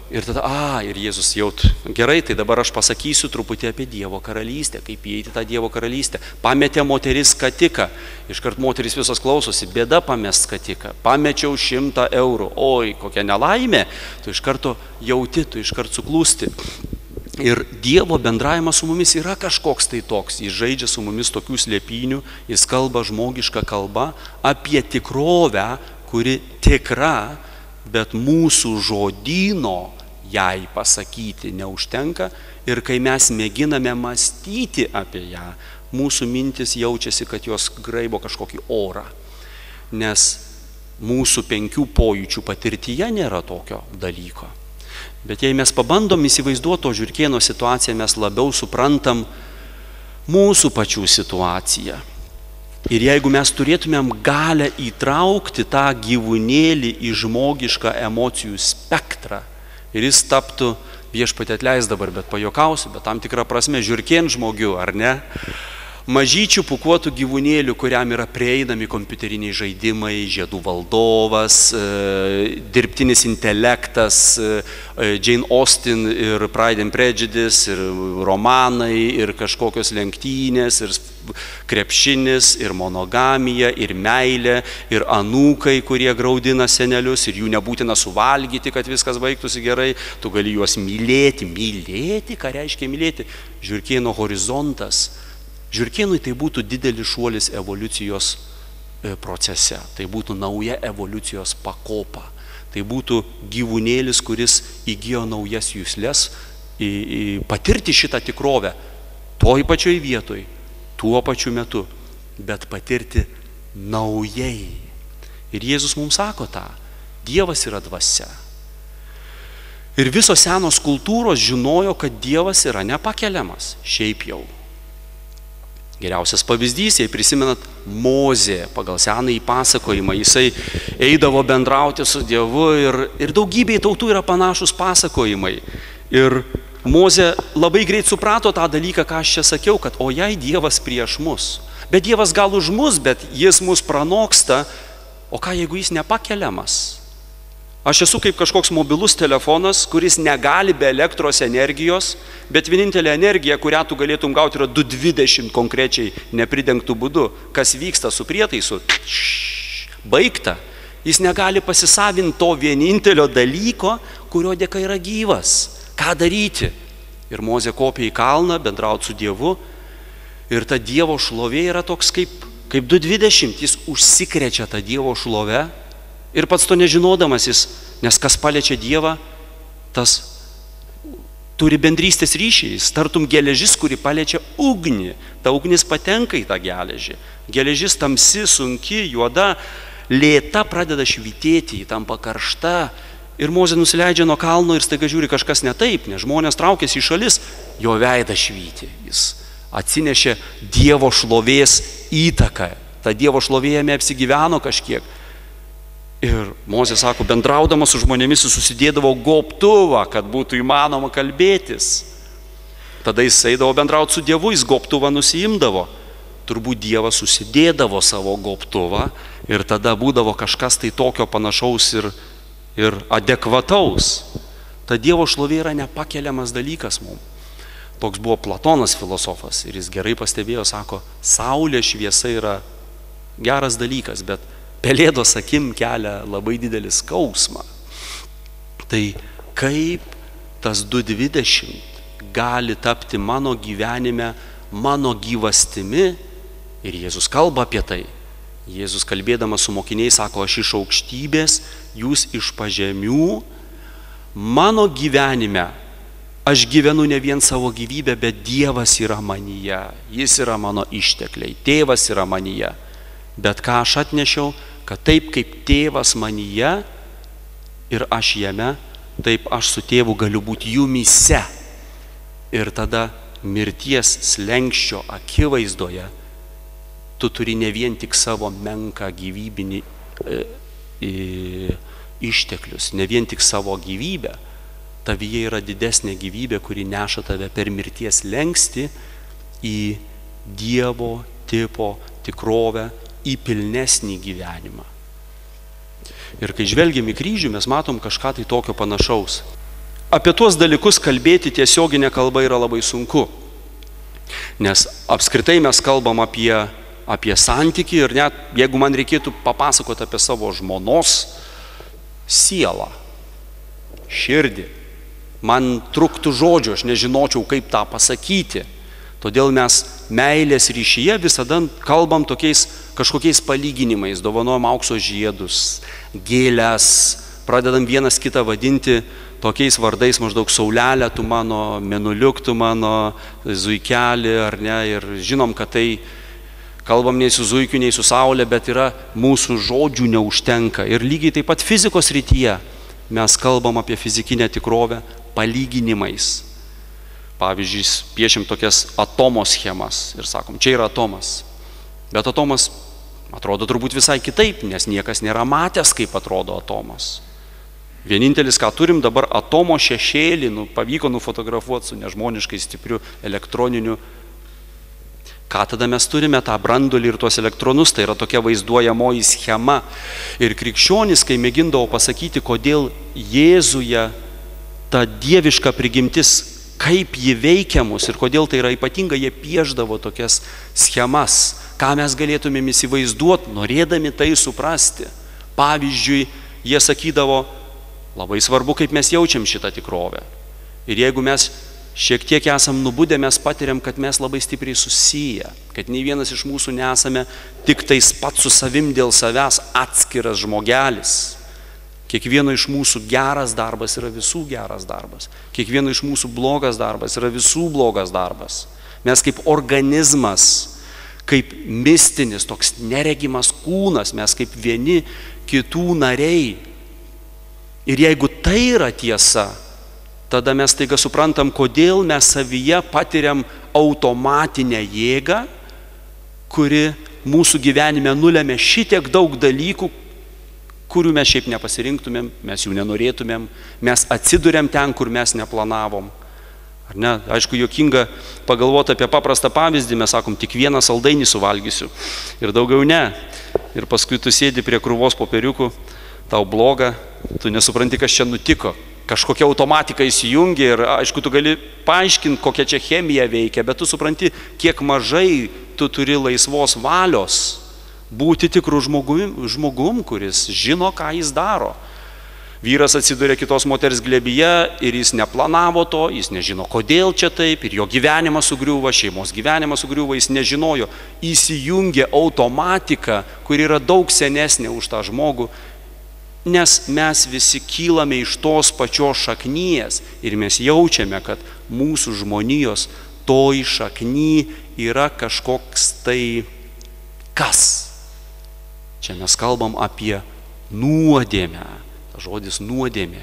Ir tada, a, ir Jėzus jau, gerai, tai dabar aš pasakysiu truputį apie Dievo karalystę, kaip įeiti tą Dievo karalystę. Pametė moteris skatiką, iškart moteris visos klausosi, bėda pamest skatiką, pamečiau šimtą eurų, oi, kokia nelaimė, tu iš karto jauti, tu iš karto suklūsti. Ir Dievo bendravimas su mumis yra kažkoks tai toks, jis žaidžia su mumis tokių slėpynių, jis kalba žmogišką kalbą apie tikrovę, kuri tikra, bet mūsų žodyno jai pasakyti neužtenka ir kai mes mėginame mąstyti apie ją, mūsų mintis jaučiasi, kad jos graibo kažkokį orą, nes mūsų penkių pojūčių patirtyje nėra tokio dalyko. Bet jei mes pabandom įsivaizduoti to žiurkėno situaciją, mes labiau suprantam mūsų pačių situaciją. Ir jeigu mes turėtumėm galę įtraukti tą gyvūnėlį į žmogišką emocijų spektrą, ir jis taptų, viešpatie atleis dabar, bet pajuokausiu, bet tam tikrą prasme žiurkėn žmogiu, ar ne? Mažyčių pūkuotų gyvūnėlių, kuriam yra prieinami kompiuteriniai žaidimai, žiedų valdovas, e, dirbtinis intelektas, e, Jane Austen ir Pride and Prejudice, ir romanai, ir kažkokios lenktynės, ir krepšinis, ir monogamija, ir meilė, ir anūkai, kurie graudina senelius, ir jų nebūtina suvalgyti, kad viskas baigtųsi gerai, tu gali juos mylėti. Mylėti, ką reiškia mylėti? Žiurkėno horizontas. Žiurkėnui tai būtų didelis šuolis evoliucijos procese, tai būtų nauja evoliucijos pakopa, tai būtų gyvūnėlis, kuris įgijo naujas juslės, patirti šitą tikrovę toj pačioj vietoj, tuo pačiu metu, bet patirti naujai. Ir Jėzus mums sako tą, Dievas yra dvasia. Ir visos senos kultūros žinojo, kad Dievas yra nepakeliamas, šiaip jau. Geriausias pavyzdys, jei prisimenat, Mozė, pagal senąjį pasakojimą, jisai eidavo bendrauti su Dievu ir, ir daugybėj tautų yra panašus pasakojimai. Ir Mozė labai greit suprato tą dalyką, ką aš čia sakiau, kad o jei Dievas prieš mus, bet Dievas gal už mus, bet jis mus pranoksta, o ką jeigu jis nepakeliamas? Aš esu kaip kažkoks mobilus telefonas, kuris negali be elektros energijos, bet vienintelė energija, kurią tu galėtum gauti, yra du dvidešimt konkrečiai nepridengtų būdu. Kas vyksta su prietaisu? Baigta. Jis negali pasisavinti to vienintelio dalyko, kurio dėka yra gyvas. Ką daryti? Ir Mozė kopė į kalną, bendrauti su Dievu. Ir ta Dievo šlovė yra toks kaip, kaip du dvidešimt. Jis užsikrečia tą Dievo šlovę. Ir pats to nežinodamas jis, nes kas paliečia Dievą, tas turi bendrystės ryšiais, tartum geležis, kuri paliečia ugnį. Ta ugnis patenka į tą geležį. Geležis tamsi, sunki, juoda, lėta pradeda švytėti, ji tampa karšta. Ir Mozė nusileidžia nuo kalno ir staiga žiūri kažkas ne taip, nes žmonės traukiasi į šalis, jo veidą švyti. Jis atsinešė Dievo šlovės įtaką. Ta Dievo šlovė jame apsigyveno kažkiek. Ir Mozė sako, bendraudamas su žmonėmis jis susidėdavo gobtuvą, kad būtų įmanoma kalbėtis. Tada jis eidavo bendrauti su Dievu, jis gobtuvą nusiimdavo. Turbūt Dievas susidėdavo savo gobtuvą ir tada būdavo kažkas tai tokio panašaus ir, ir adekvataus. Ta Dievo šlovė yra nepakeliamas dalykas mums. Toks buvo Platonas filosofas ir jis gerai pastebėjo, sako, saulė šviesa yra geras dalykas, bet pelėdos akim kelia labai didelį skausmą. Tai kaip tas du dvidešimt gali tapti mano gyvenime, mano gyvastimi? Ir Jėzus kalba apie tai. Jėzus kalbėdamas su mokiniais sako, aš iš aukštybės, jūs iš pažemių. Mano gyvenime aš gyvenu ne vien savo gyvybę, bet Dievas yra manyje. Jis yra mano ištekliai, tėvas yra manyje. Bet ką aš atnešiau, kad taip kaip tėvas manyje ir aš jame, taip aš su tėvu galiu būti jumyse. Ir tada mirties slenksčio akivaizdoje tu turi ne vien tik savo menką gyvybinį e, e, išteklius, ne vien tik savo gyvybę. Tavyje yra didesnė gyvybė, kuri neša tave per mirties slenkstį į Dievo tipo tikrovę, į pilnesnį gyvenimą. Ir kai žvelgiam į kryžių, mes matom kažką tai tokio panašaus. apie tuos dalykus kalbėti tiesioginė kalba yra labai sunku. Nes apskritai mes kalbam apie, apie santykį ir net jeigu man reikėtų papasakoti apie savo žmonos sielą, širdį, man truktų žodžių, aš nežinočiau, kaip tą pasakyti. Todėl mes meilės ryšyje visada kalbam tokiais kažkokiais palyginimais, dovanojam aukso žiedus, gėles, pradedam vienas kitą vadinti tokiais vardais, maždaug saulelė, tu mano, mėnuliuk, tu mano, zuikelį, ar ne, ir žinom, kad tai kalbam nei su zuikiu, nei su saulė, bet yra mūsų žodžių neužtenka. Ir lygiai taip pat fizikos rytyje mes kalbam apie fizikinę tikrovę palyginimais. Pavyzdžiui, piešim tokias atomo schemas ir sakom, čia yra atomas. Bet atomas atrodo turbūt visai kitaip, nes niekas nėra matęs, kaip atrodo atomas. Vienintelis, ką turim dabar, atomo šešėlį, nu, pavyko nufotografuoti su nežmoniškai stipriu elektroniniu. Ką tada mes turime? Tą branduolį ir tuos elektronus, tai yra tokia vaizduojamoji schema. Ir krikščionys, kai mėgindavo pasakyti, kodėl Jėzuje ta dieviška prigimtis, kaip ji veikia mus ir kodėl tai yra ypatinga, jie pieždavo tokias schemas, ką mes galėtumėm įsivaizduoti, norėdami tai suprasti. Pavyzdžiui, jie sakydavo, labai svarbu, kaip mes jaučiam šitą tikrovę. Ir jeigu mes šiek tiek esam nubudę, mes patiriam, kad mes labai stipriai susiję, kad nei vienas iš mūsų nesame tik tais pats su savim dėl savęs atskiras žmogelis. Kiekvieno iš mūsų geras darbas yra visų geras darbas. Kiekvieno iš mūsų blogas darbas yra visų blogas darbas. Mes kaip organizmas, kaip mistinis, toks neregimas kūnas, mes kaip vieni kitų nariai. Ir jeigu tai yra tiesa, tada mes taiga suprantam, kodėl mes savyje patiriam automatinę jėgą, kuri mūsų gyvenime nulemia šitiek daug dalykų, kurių mes šiaip nepasirinktumėm, mes jų nenorėtumėm, mes atsiduriam ten, kur mes neplanavom. Ar ne? Aišku, juokinga pagalvoti apie paprastą pavyzdį, mes sakom, tik vieną saldainį suvalgysiu ir daugiau ne. Ir paskui tu sėdi prie krūvos popieriukų, tau bloga, tu nesupranti, kas čia nutiko. Kažkokia automatika įsijungia ir aišku, tu gali paaiškinti, kokia čia chemija veikia, bet tu supranti, kiek mažai tu turi laisvos valios būti tikrų žmogum, žmogum, kuris žino, ką jis daro. Vyras atsiduria kitos moters glėbyje ir jis neplanavo to, jis nežino, kodėl čia taip, ir jo gyvenimas sugriuva, šeimos gyvenimas sugriuva, jis nežinojo, įsijungia automatika, kuri yra daug senesnė už tą žmogų, nes mes visi kylame iš tos pačios šaknies ir mes jaučiame, kad mūsų žmonijos toj šakny yra kažkoks tai kas. Čia mes kalbam apie nuodėmę, tas žodis nuodėmė.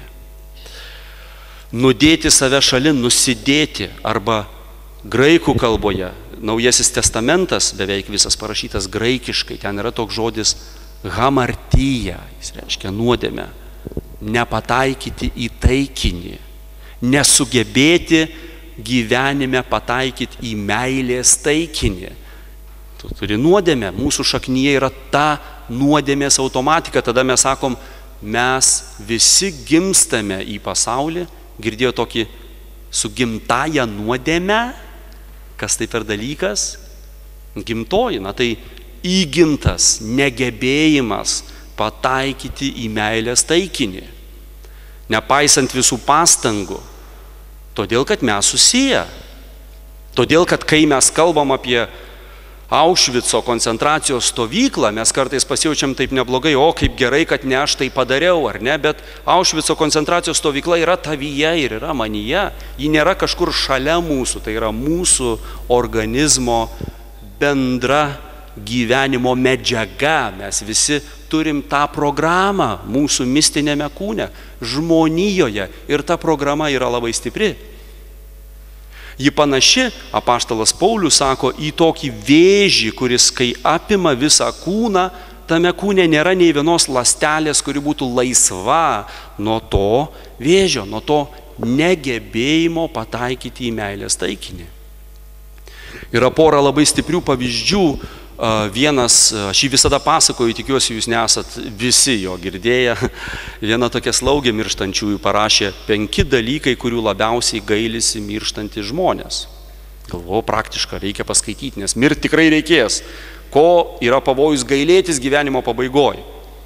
Nudėti save šalin, nusidėti, arba graikų kalboje, Naujasis testamentas beveik visas parašytas graikiškai, ten yra toks žodis hamartyja, jis reiškia nuodėmę, nepataikyti į taikinį, nesugebėti gyvenime pataikyti į meilės taikinį. Tu turi nuodėmę, mūsų šaknyje yra ta nuodėmės automatika, tada mes sakom, mes visi gimstame į pasaulį, girdėjo tokį su gimtąją nuodėmę, kas tai per dalykas? Gimtoji, na tai įgimtas negebėjimas pataikyti į meilės taikinį, nepaisant visų pastangų, todėl kad mes susiję, todėl kad kai mes kalbam apie Aušvico koncentracijos stovyklą, mes kartais pasijaučiam taip neblogai, o kaip gerai, kad ne aš tai padariau, ar ne, bet Aušvico koncentracijos stovykla yra tavyje ir yra manyje, ji nėra kažkur šalia mūsų, tai yra mūsų organizmo bendra gyvenimo medžiaga, mes visi turim tą programą mūsų mistinėme kūne, žmonijoje, ir ta programa yra labai stipri. Ji panaši, apaštalas Paulius sako, į tokį vėžį, kuris kai apima visą kūną, tame kūne nėra nei vienos ląstelės, kuri būtų laisva nuo to vėžio, nuo to negebėjimo pataikyti į meilės taikinį. Yra pora labai stiprių pavyzdžių vienas, aš jį visada pasakoju, tikiuosi jūs nesat visi jo girdėję, viena tokia slaugė mirštančiųjų parašė penki dalykai, kurių labiausiai gailisi mirštantys žmonės. Galvoju, praktiška, reikia paskaityti, nes mirti tikrai reikės, ko yra pavojus gailėtis gyvenimo pabaigoje.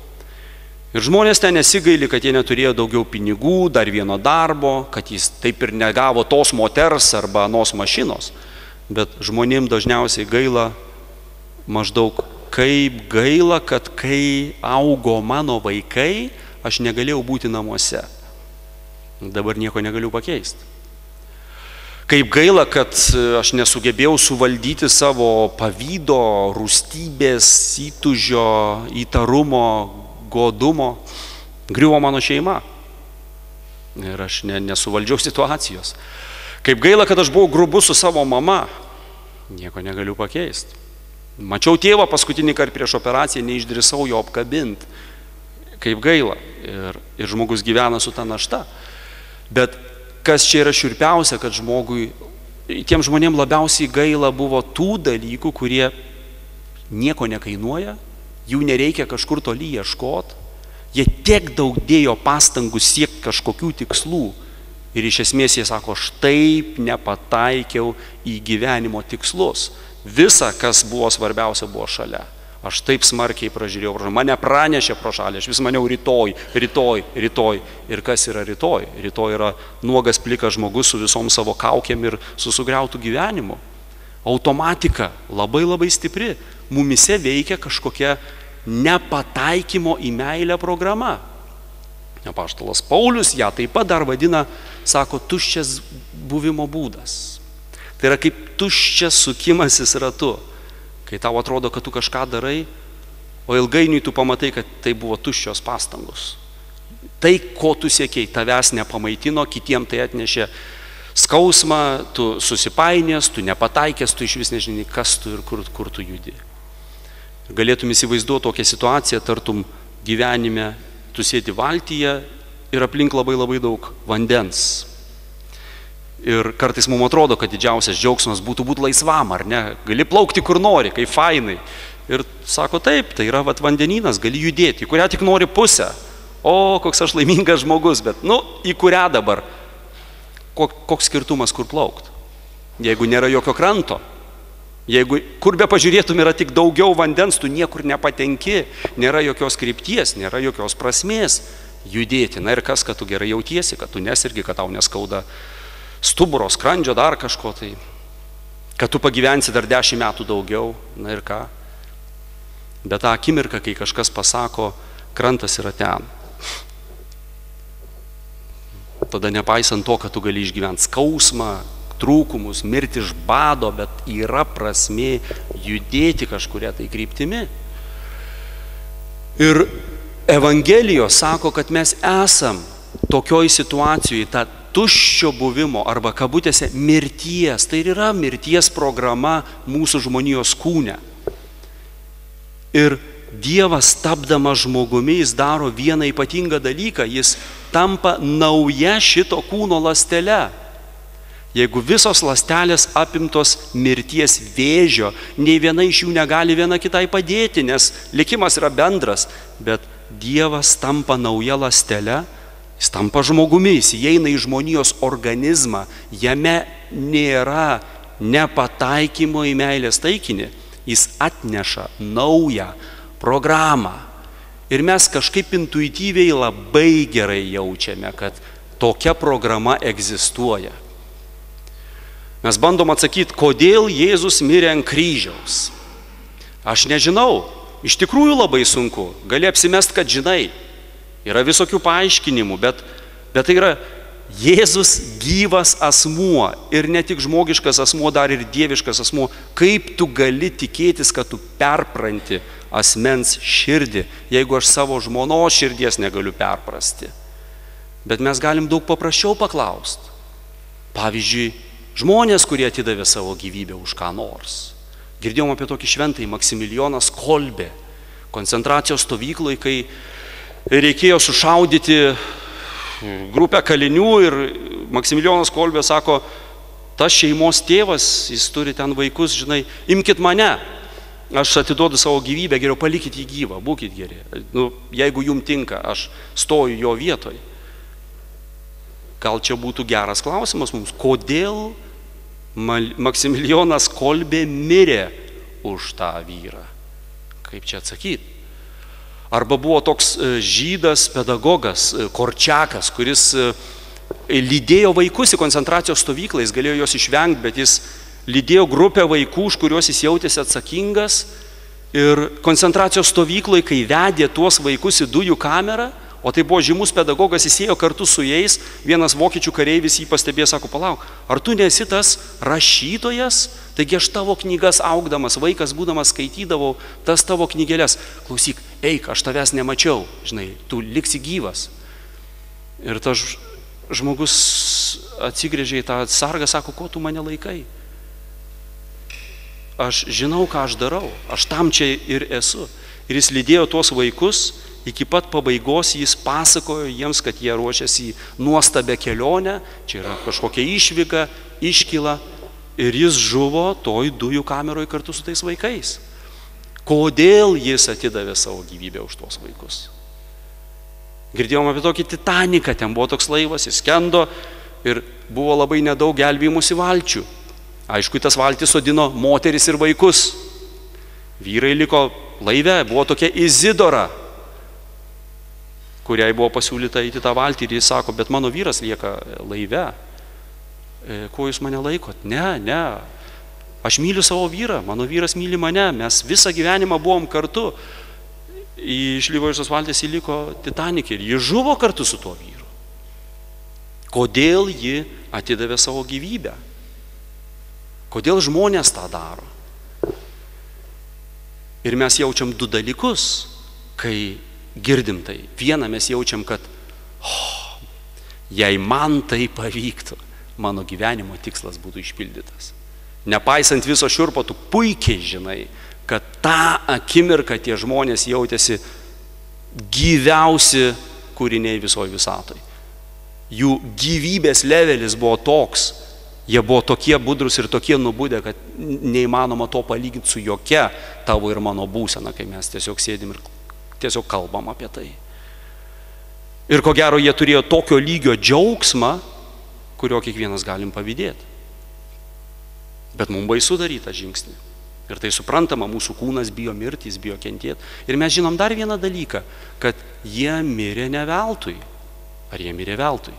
Ir žmonės ten nesigaili, kad jie neturėjo daugiau pinigų, dar vieno darbo, kad jis taip ir negavo tos moters arba anos mašinos, bet žmonėm dažniausiai gaila maždaug, kaip gaila, kad kai augo mano vaikai, aš negalėjau būti namuose. Dabar nieko negaliu pakeisti. Kaip gaila, kad aš nesugebėjau suvaldyti savo pavydo, rūstybės, įtūžio, įtarumo, godumo. Griuvo mano šeima. Ir aš ne, nesuvaldžiau situacijos. Kaip gaila, kad aš buvau grubus su savo mama. Nieko negaliu pakeisti. Mačiau tėvą paskutinį kartą prieš operaciją, neišdrįsau jo apkabinti. Kaip gaila. Ir, ir žmogus gyvena su ta našta. Bet kas čia yra šiurpiausia, kad žmogui, tiem žmonėm labiausiai gaila buvo tų dalykų, kurie nieko nekainuoja, jų nereikia kažkur toli ieškoti. Jie tiek daug dėjo pastangų siekti kažkokių tikslų. Ir iš esmės jie sako, aš taip nepataikiau į gyvenimo tikslus. Visa, kas buvo svarbiausia, buvo šalia. Aš taip smarkiai pražiūrėjau, mane pranešė pro šalį, aš vis maniau rytoj, rytoj, rytoj. Ir kas yra rytoj? Rytoj yra nuogas plikas žmogus su visom savo kaukėm ir su sugriautų gyvenimu. Automatika labai labai stipri. Mumise veikia kažkokia nepataikymo į meilę programa. Apaštalas Paulius ją taip pat dar vadina, sako, tuščias buvimo būdas. Tai yra kaip tuščias sukimasis ratu. Kai tau atrodo, kad tu kažką darai, o ilgainiui tu pamatai, kad tai buvo tuščios pastangos. Tai, ko tu siekiai, tavęs nepamaitino, kitiem tai atnešė skausmą, tu susipainės, tu nepataikęs, tu iš vis nežinai, kas tu ir kur, kur tu judi. Galėtum įsivaizduoti tokią situaciją, tartum gyvenime, tu sėdi valtyje ir aplink labai labai daug vandens. Ir kartais mums atrodo, kad didžiausias džiaugsmas būtų būti laisvam, ar ne? Gali plaukti kur nori, kaip fainai. Ir sako, taip, tai yra vat, vandenynas, gali judėti, į kurią tik nori pusę. O, koks aš laimingas žmogus, bet, nu, į kurią dabar? Koks skirtumas, kur plaukt? Jeigu nėra jokio kranto, jeigu kur be pažiūrėtum yra tik daugiau vandens, tu niekur nepatenki, nėra jokios krypties, nėra jokios prasmės judėti. Na ir kas, kad tu gerai jautiesi, kad tu nesirgi, kad tau neskauda stuburo, skrandžio, dar kažko tai, kad tu pagyvensi dar dešimt metų daugiau, na ir ką. Bet tą akimirką, kai kažkas pasako, krantas yra ten. Tada nepaisant to, kad tu gali išgyventi skausmą, trūkumus, mirti iš bado, bet yra prasmė judėti kažkuria tai kryptimi. Ir Evangelijos sako, kad mes esam tokioj situacijoje, ta tuščio buvimo arba kabutėse mirties. Tai yra mirties programa mūsų žmonijos kūne. Ir Dievas tapdamas žmogumi, jis daro vieną ypatingą dalyką. Jis tampa nauja šito kūno ląstele. Jeigu visos ląstelės apimtos mirties vėžio, nei viena iš jų negali viena kitai padėti, nes likimas yra bendras, bet Dievas tampa nauja ląstele. Jis tampa žmogumi, jis įeina į žmonijos organizmą, jame nėra nepataikymo į meilės taikinį, jis atneša naują programą. Ir mes kažkaip intuityviai labai gerai jaučiame, kad tokia programa egzistuoja. Mes bandom atsakyti, kodėl Jėzus mirė ant kryžiaus. Aš nežinau, iš tikrųjų labai sunku, gali apsimest, kad žinai. Yra visokių paaiškinimų, bet, bet tai yra Jėzus gyvas asmuo ir ne tik žmogiškas asmuo, dar ir dieviškas asmuo. Kaip tu gali tikėtis, kad tu perpranti asmens širdį, jeigu aš savo žmonos širdies negaliu perprasti? Bet mes galim daug paprasčiau paklausti. Pavyzdžiui, žmonės, kurie atidavė savo gyvybę už ką nors. Girdėjom apie tokį šventąjį Maksimilijonas Kolbė, koncentracijos stovykloje, kai reikėjo sušaudyti grupę kalinių ir Maksimilijonas Kolbė sako, tas šeimos tėvas, jis turi ten vaikus, žinai, imkit mane. aš atiduodu savo gyvybę, geriau palikit jį gyvą, būkit geri. Nu, jeigu jum tinka, aš stoju jo vietoj. Gal čia būtų geras klausimas mums, kodėl Maksimilijonas Kolbė mirė už tą vyrą? Kaip čia atsakyti? Arba buvo toks žydas pedagogas, Korčiakas, kuris lydėjo vaikus į koncentracijos stovyklą, jis galėjo jos išvengti, bet jis lydėjo grupę vaikų, už kuriuos jis jautėsi atsakingas, ir koncentracijos stovykloje, kai vedė tuos vaikus į dujų kamerą, o tai buvo žymus pedagogas, jis ėjo kartu su jais, vienas vokiečių kareivis jį pastebėjo, sako, palauk, ar tu nesi tas rašytojas? Taigi aš tavo knygas augdamas, vaikas būdamas skaitydavau tas tavo knygelės. Klausyk, eik, aš tavęs nemačiau, žinai, tu liksi gyvas. Ir tas žmogus atsigrėžė į tą sargą, sako, ko tu mane laikai? Aš žinau, ką aš darau, aš tam čia ir esu. Ir jis lydėjo tuos vaikus, iki pat pabaigos jis pasakojo jiems, kad jie ruošiasi į nuostabę kelionę, čia yra kažkokia išvyka, iškyla, ir jis žuvo toj dujų kameroje kartu su tais vaikais. Kodėl jis atidavė savo gyvybę už tuos vaikus? Girdėjom apie tokį Titaniką, ten buvo toks laivas, jis skendo ir buvo labai nedaug gelbėjimusi valčių. Aišku, tas valtis sodino moteris ir vaikus. Vyrai liko laive, buvo tokia Izidora, kuriai buvo pasiūlyta įti tą valtį, ir jis sako, bet mano vyras lieka laive. Ko jūs mane laikot? Ne, ne, aš myliu savo vyrą, mano vyras myli mane, mes visą gyvenimą buvom kartu. Išlivo iš tos valties įliko Titanikė ir ji žuvo kartu su tuo vyru. Kodėl ji atidavė savo gyvybę? Kodėl žmonės tą daro? Ir mes jaučiam du dalykus, kai girdim tai. Vieną mes jaučiam, kad oh, jei man tai pavyktų, mano gyvenimo tikslas būtų išpildytas. Nepaisant viso šiurpo, tu puikiai žinai, kad tą akimirką tie žmonės jautėsi gyviausi kūriniai visoje visatoje. Jų gyvybės levelis buvo toks, jie buvo tokie budrus ir tokie nubudę, kad neįmanoma to palyginti su jokia tavo ir mano būsena, kai mes tiesiog sėdim ir tiesiog kalbam apie tai. Ir ko gero, jie turėjo tokio lygio džiaugsmą, kurio kiekvienas galim pavydėti. Bet mums baisu daryti tą žingsnį. Ir tai suprantama, mūsų kūnas bijo mirti, jis bijo kentėti. Ir mes žinom dar vieną dalyką, kad jie mirė ne veltui. Ar jie mirė veltui?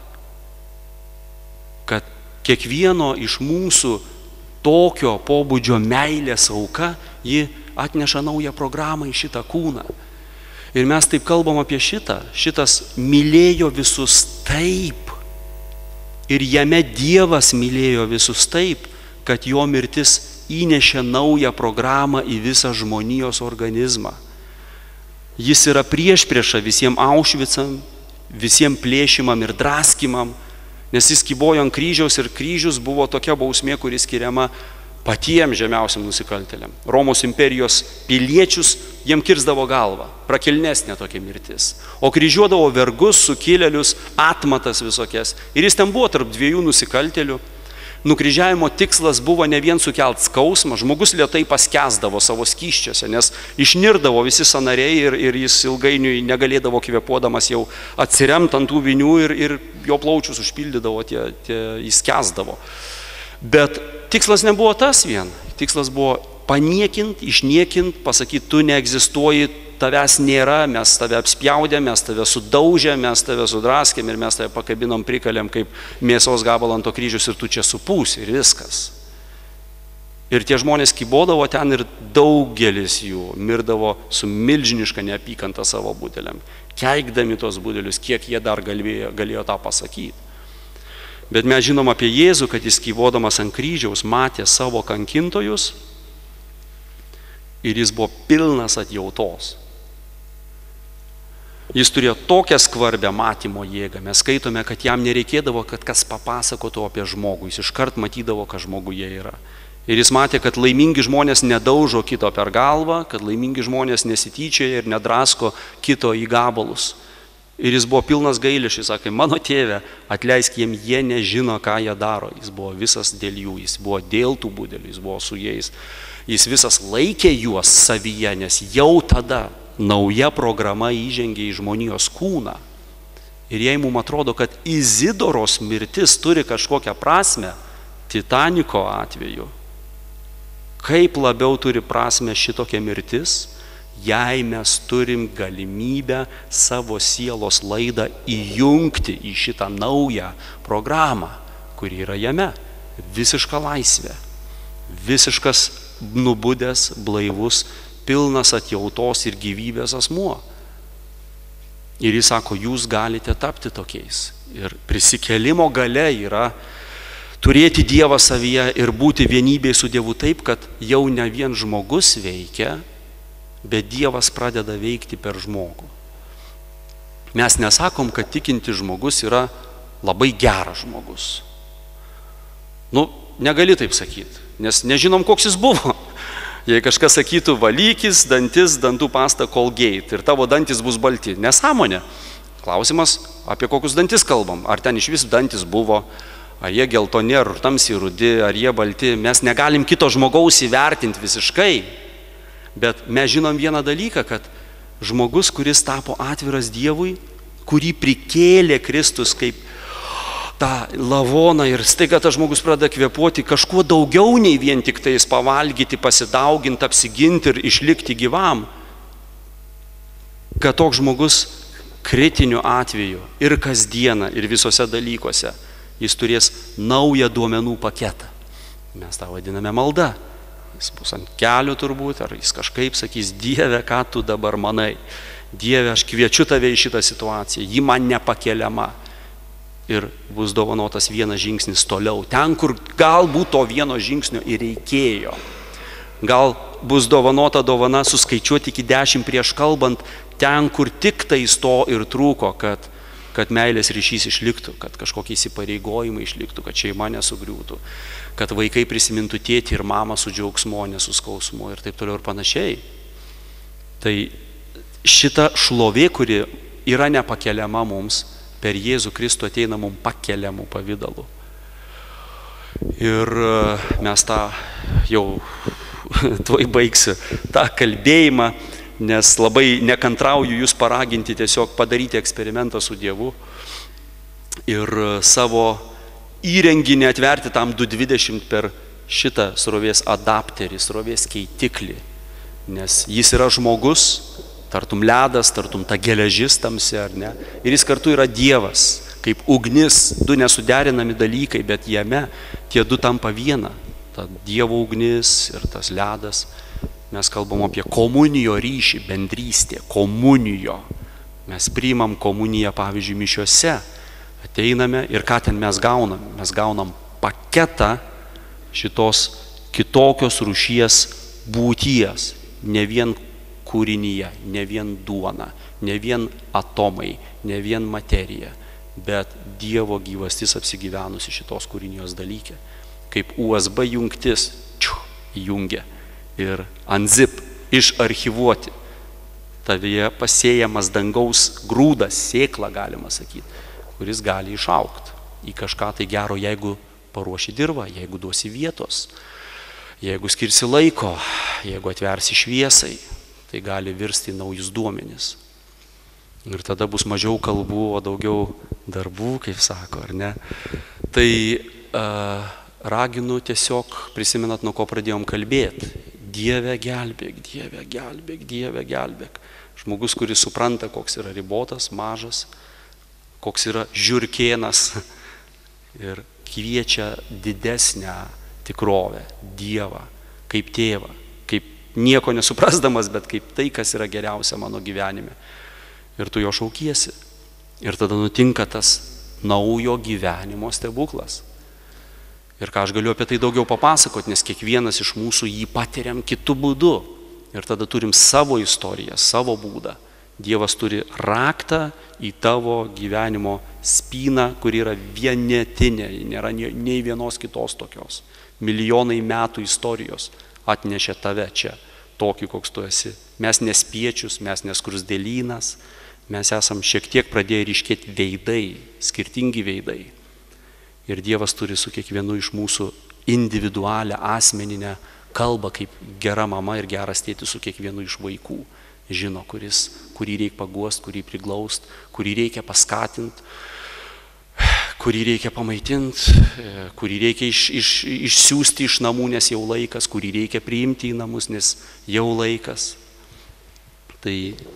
Kad kiekvieno iš mūsų tokio pobūdžio meilės auka, ji atneša naują programą į šitą kūną. Ir mes taip kalbam apie šitą. Šitas mylėjo visus taip. Ir jame Dievas mylėjo visus taip, kad jo mirtis įnešė naują programą į visą žmonijos organizmą. Jis yra priešprieša visiems Aušvicam, visiems plėšimam ir draskimam, nes jis kybojo ant kryžiaus ir kryžius buvo tokia bausmė, kuri skiriama patiems žemiausiam nusikaltėliam. Romos imperijos piliečius jiem kirzdavo galvą, prakilnesnė tokia mirtis. O kryžiuodavo vergus, sukilėlius, atmatas visokias. Ir jis ten buvo tarp dviejų nusikaltėlių. Nukryžiavimo tikslas buvo ne vien sukelt skausmą, žmogus lėtai paskęsdavo savo skysčiuose, nes išnirdavo visi sąnariai ir, ir jis ilgainiui negalėdavo kvėpuodamas jau atsiremt ant tų vinių ir, ir jo plaučius užpildydavo, tie, tie, jis skęsdavo. Bet tikslas nebuvo tas vien, tikslas buvo paniekint, išniekint, pasakyti, tu neegzistuoji, tavęs nėra, mes tave apspjaudėm, mes tave sudaužėm, mes tave sudraskėm ir mes tave pakabinom, prikalėm kaip mėsos gabalą ant to kryžius ir tu čia supūsi ir viskas. Ir tie žmonės kybodavo ten ir daugelis jų mirdavo su milžiniška neapykanta savo budeliam, keikdami tos budelius, kiek jie dar galėjo, galėjo tą pasakyti. Bet mes žinom apie Jėzų, kad jis kybodamas ant kryžiaus matė savo kankintojus ir jis buvo pilnas atjautos. Jis turėjo tokią skvarbią matymo jėgą. Mes skaitome, kad jam nereikėdavo, kad kas papasakotų apie žmogų. Jis iškart matydavo, kad žmoguje yra. Ir jis matė, kad laimingi žmonės nedaužo kito per galvą, kad laimingi žmonės nesityčioja ir nedrasko kito į gabalus. Ir jis buvo pilnas gailesčio, sakė, mano tėve, atleisk jiem, jie nežino, ką jie daro. Jis buvo visas dėl jų, jis buvo dėl tų budelių, jis buvo su jais. Jis visas laikė juos savyje, nes jau tada nauja programa įžengė į žmonijos kūną. Ir jei mums atrodo, kad Izidoros mirtis turi kažkokią prasme, Titaniko atveju, kaip labiau turi prasme šitokia mirtis, jei mes turim galimybę savo sielos laidą įjungti į šitą naują programą, kuri yra jame. Visiška laisvė, visiškas nubudęs, blaivus, pilnas atjautos ir gyvybės asmuo. Ir jis sako, jūs galite tapti tokiais. Ir prisikėlimo galia yra turėti Dievą savyje ir būti vienybėje su Dievu taip, kad jau ne vien žmogus veikia, bet Dievas pradeda veikti per žmogų. Mes nesakom, kad tikinti žmogus yra labai geras žmogus. Nu, negali taip sakyti, nes nežinom, koks jis buvo. Jei kažkas sakytų, valykis, dantis, dantų pasta Colgate ir tavo dantis bus balti. Nesąmonė. Klausimas, apie kokius dantis kalbam. Ar ten iš vis dantis buvo, ar jie geltoni, ar tamsiai rudi, ar jie balti. Mes negalim kito žmogaus įvertinti visiškai. Bet mes žinom vieną dalyką, kad žmogus, kuris tapo atviras Dievui, kurį prikėlė Kristus kaip tą lavoną ir staiga tas žmogus pradeda kvėpuoti kažkuo daugiau nei vien tik tais pavalgyti, pasidauginti, apsiginti ir išlikti gyvam, kad toks žmogus kritiniu atveju ir kasdieną ir visose dalykuose jis turės naują duomenų paketą. Mes tą vadiname malda. Jis bus ant kelių turbūt, ar jis kažkaip sakys, Dieve, ką tu dabar manai? Dieve, aš kviečiu tave į šitą situaciją, ji man nepakeliama. Ir bus dovanotas vienas žingsnis toliau, ten, kur galbūt to vieno žingsnio ir reikėjo. Gal bus dovanota dovana suskaičiuoti iki dešimt prieš kalbant, ten, kur tik tais to ir trūko, kad, kad meilės ryšys išliktų, kad kažkokie įsipareigojimai išliktų, kad šeima nesugriūtų, kad vaikai prisimintų tėtį ir mamą su džiaugsmu, ne su skausmu ir taip toliau ir panašiai. Tai šita šlovė, kuri yra nepakeliama mums, per Jėzų Kristų ateina mums pakeliamų pavidalų. Ir mes tą jau tuoj baigsiu tą kalbėjimą, nes labai nekantrauju jūs paraginti tiesiog padaryti eksperimentą su Dievu ir savo įrenginį atverti tam du dvidešimt per šitą srovės adapterį, srovės keitiklį, nes jis yra žmogus, tartum ledas, tartum ta geležis tamsi, ar ne, ir jis kartu yra Dievas, kaip ugnis, du nesuderinami dalykai, bet jame tie du tampa viena, ta Dievo ugnis ir tas ledas. Mes kalbam apie komunijo ryšį, bendrystė, komunijo. Mes priimam komuniją, pavyzdžiui, mišiuose, ateiname ir ką ten mes gaunam? Mes gaunam paketą šitos kitokios rūšies būties, ne vien kūrinyje, ne vien duona, ne vien atomai, ne vien materija, bet Dievo gyvastis apsigyvenusi šitos kūrinijos dalyke. Kaip U S B jungtis, čiu, jungia ir unzip, išarchivuoti. Tavyje pasėjamas dangaus grūdas, sėkla galima sakyti, kuris gali išaugti į kažką tai gero, jeigu paruoši dirvą, jeigu duosi vietos, jeigu skirsi laiko, jeigu atversi šviesai, tai gali virsti į naujus duomenis. Ir tada bus mažiau kalbų, o daugiau darbų, kaip sako, ar ne? Tai uh, raginu tiesiog prisimenat, nuo ko pradėjom kalbėti. Dieve gelbėk, Dieve gelbėk, Dieve gelbėk. Žmogus, kuris supranta, koks yra ribotas, mažas, koks yra žiurkėnas ir kviečia didesnę tikrovę, Dievą, kaip tėvą, kaip nieko nesuprasdamas, bet kaip tai, kas yra geriausia mano gyvenime. Ir tu jo šaukiesi. Ir tada nutinka tas naujo gyvenimo stebuklas. Ir ką aš galiu apie tai daugiau papasakoti, nes kiekvienas iš mūsų jį patiriam kitu būdu. Ir tada turim savo istoriją, savo būdą. Dievas turi raktą į tavo gyvenimo spyną, kuri yra vienetinė, nėra nei vienos kitos tokios. Milijonai metų istorijos atnešė tave čia, tokį, koks tu esi. Mes nespiečius, mes neskrusdėlynas, mes esam šiek tiek pradėję ryškėti veidai, skirtingi veidai. Ir Dievas turi su kiekvienu iš mūsų individualią, asmeninę kalbą, kaip gera mama ir geras tėtis su kiekvienu iš vaikų. Žino, kuris, kurį reikia paguost, kurį priglaust, kurį reikia paskatinti, kurį reikia pamaitinti, kurį reikia iš, iš, išsiųsti iš namų, nes jau laikas, kurį reikia priimti į namus, nes jau laikas. Tai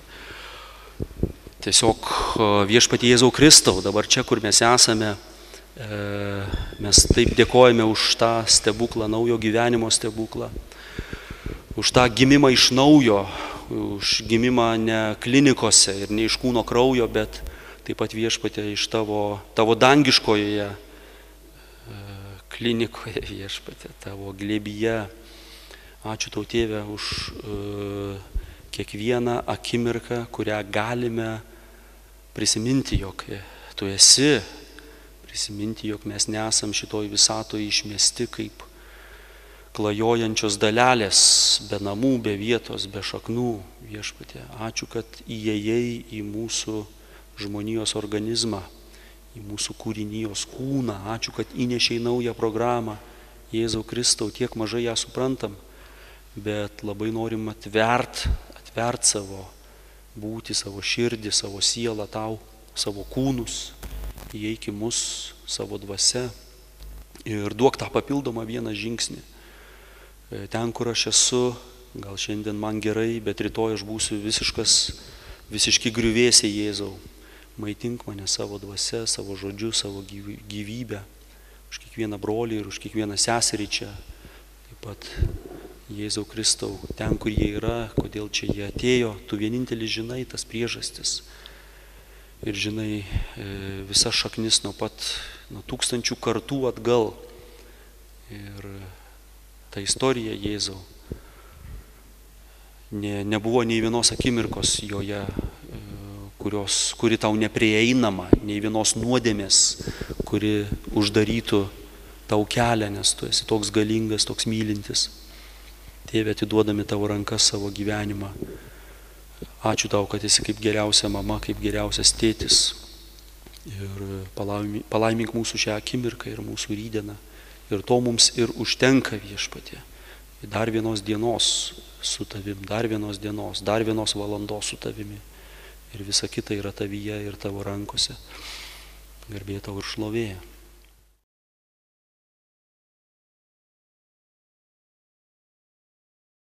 tiesiog Viešpatie Jėzau Kristau, dabar čia, kur mes esame, mes taip dėkojame už tą stebuklą, naujo gyvenimo stebuklą, už tą gimimą iš naujo, už gimimą ne klinikose ir ne iš kūno kraujo, bet taip pat Viešpatie iš tavo, tavo dangiškoje klinikoje, Viešpatie, tavo glėbyje. Ačiū Tau, Tėve, už uh, kiekvieną akimirką, kurią galime prisiminti, jog Tu esi, prisiminti, jog mes nesam šitoj visatoje išmesti kaip klajojančios dalelės, be namų, be vietos, be šaknų. Viešpatie, ačiū, kad įėjai į mūsų žmonijos organizmą, į mūsų kūrinijos kūną. Ačiū, kad įnešiai naują programą. Jėzau Kristau, tiek mažai ją suprantam, bet labai norim atvert, atvert savo būtį, savo širdį, savo sielą Tau, savo kūnus, įeik į mus savo dvasia ir duok tą papildomą vieną žingsnį. Ten, kur aš esu, gal šiandien man gerai, bet rytoj aš būsiu visiškas, visiški griuvėsiai, Jėzau. Maitink mane savo dvasia, savo žodžiu, savo gyvybę, už kiekvieną brolį ir už kiekvieną seserį čia. Taip pat, Jėzau Kristau, ten, kur jie yra, kodėl čia jie atėjo, Tu vienintelis žinai tas priežastis. Ir žinai visas šaknis nuo pat, nuo tūkstančių kartų atgal. Ir ta istorija, Jėzau, ne, nebuvo nei vienos akimirkos joje, kurios, kuri Tau neprieinama, nei vienos nuodėmės, kuri uždarytų Tau kelią, nes Tu esi toks galingas, toks mylintis. Tėve, atiduodami Tavo rankas savo gyvenimą. Ačiū Tau, kad esi kaip geriausia mama, kaip geriausias tėtis. Ir palaimink mūsų šią akimirką ir mūsų rytdieną. Ir to mums ir užtenka, Viešpatie. Dar vienos dienos su Tavim, dar vienos dienos, dar vienos valandos su Tavimi. Ir visa kita yra Tavyje ir Tavo rankose. Garbė Tau ir šlovė.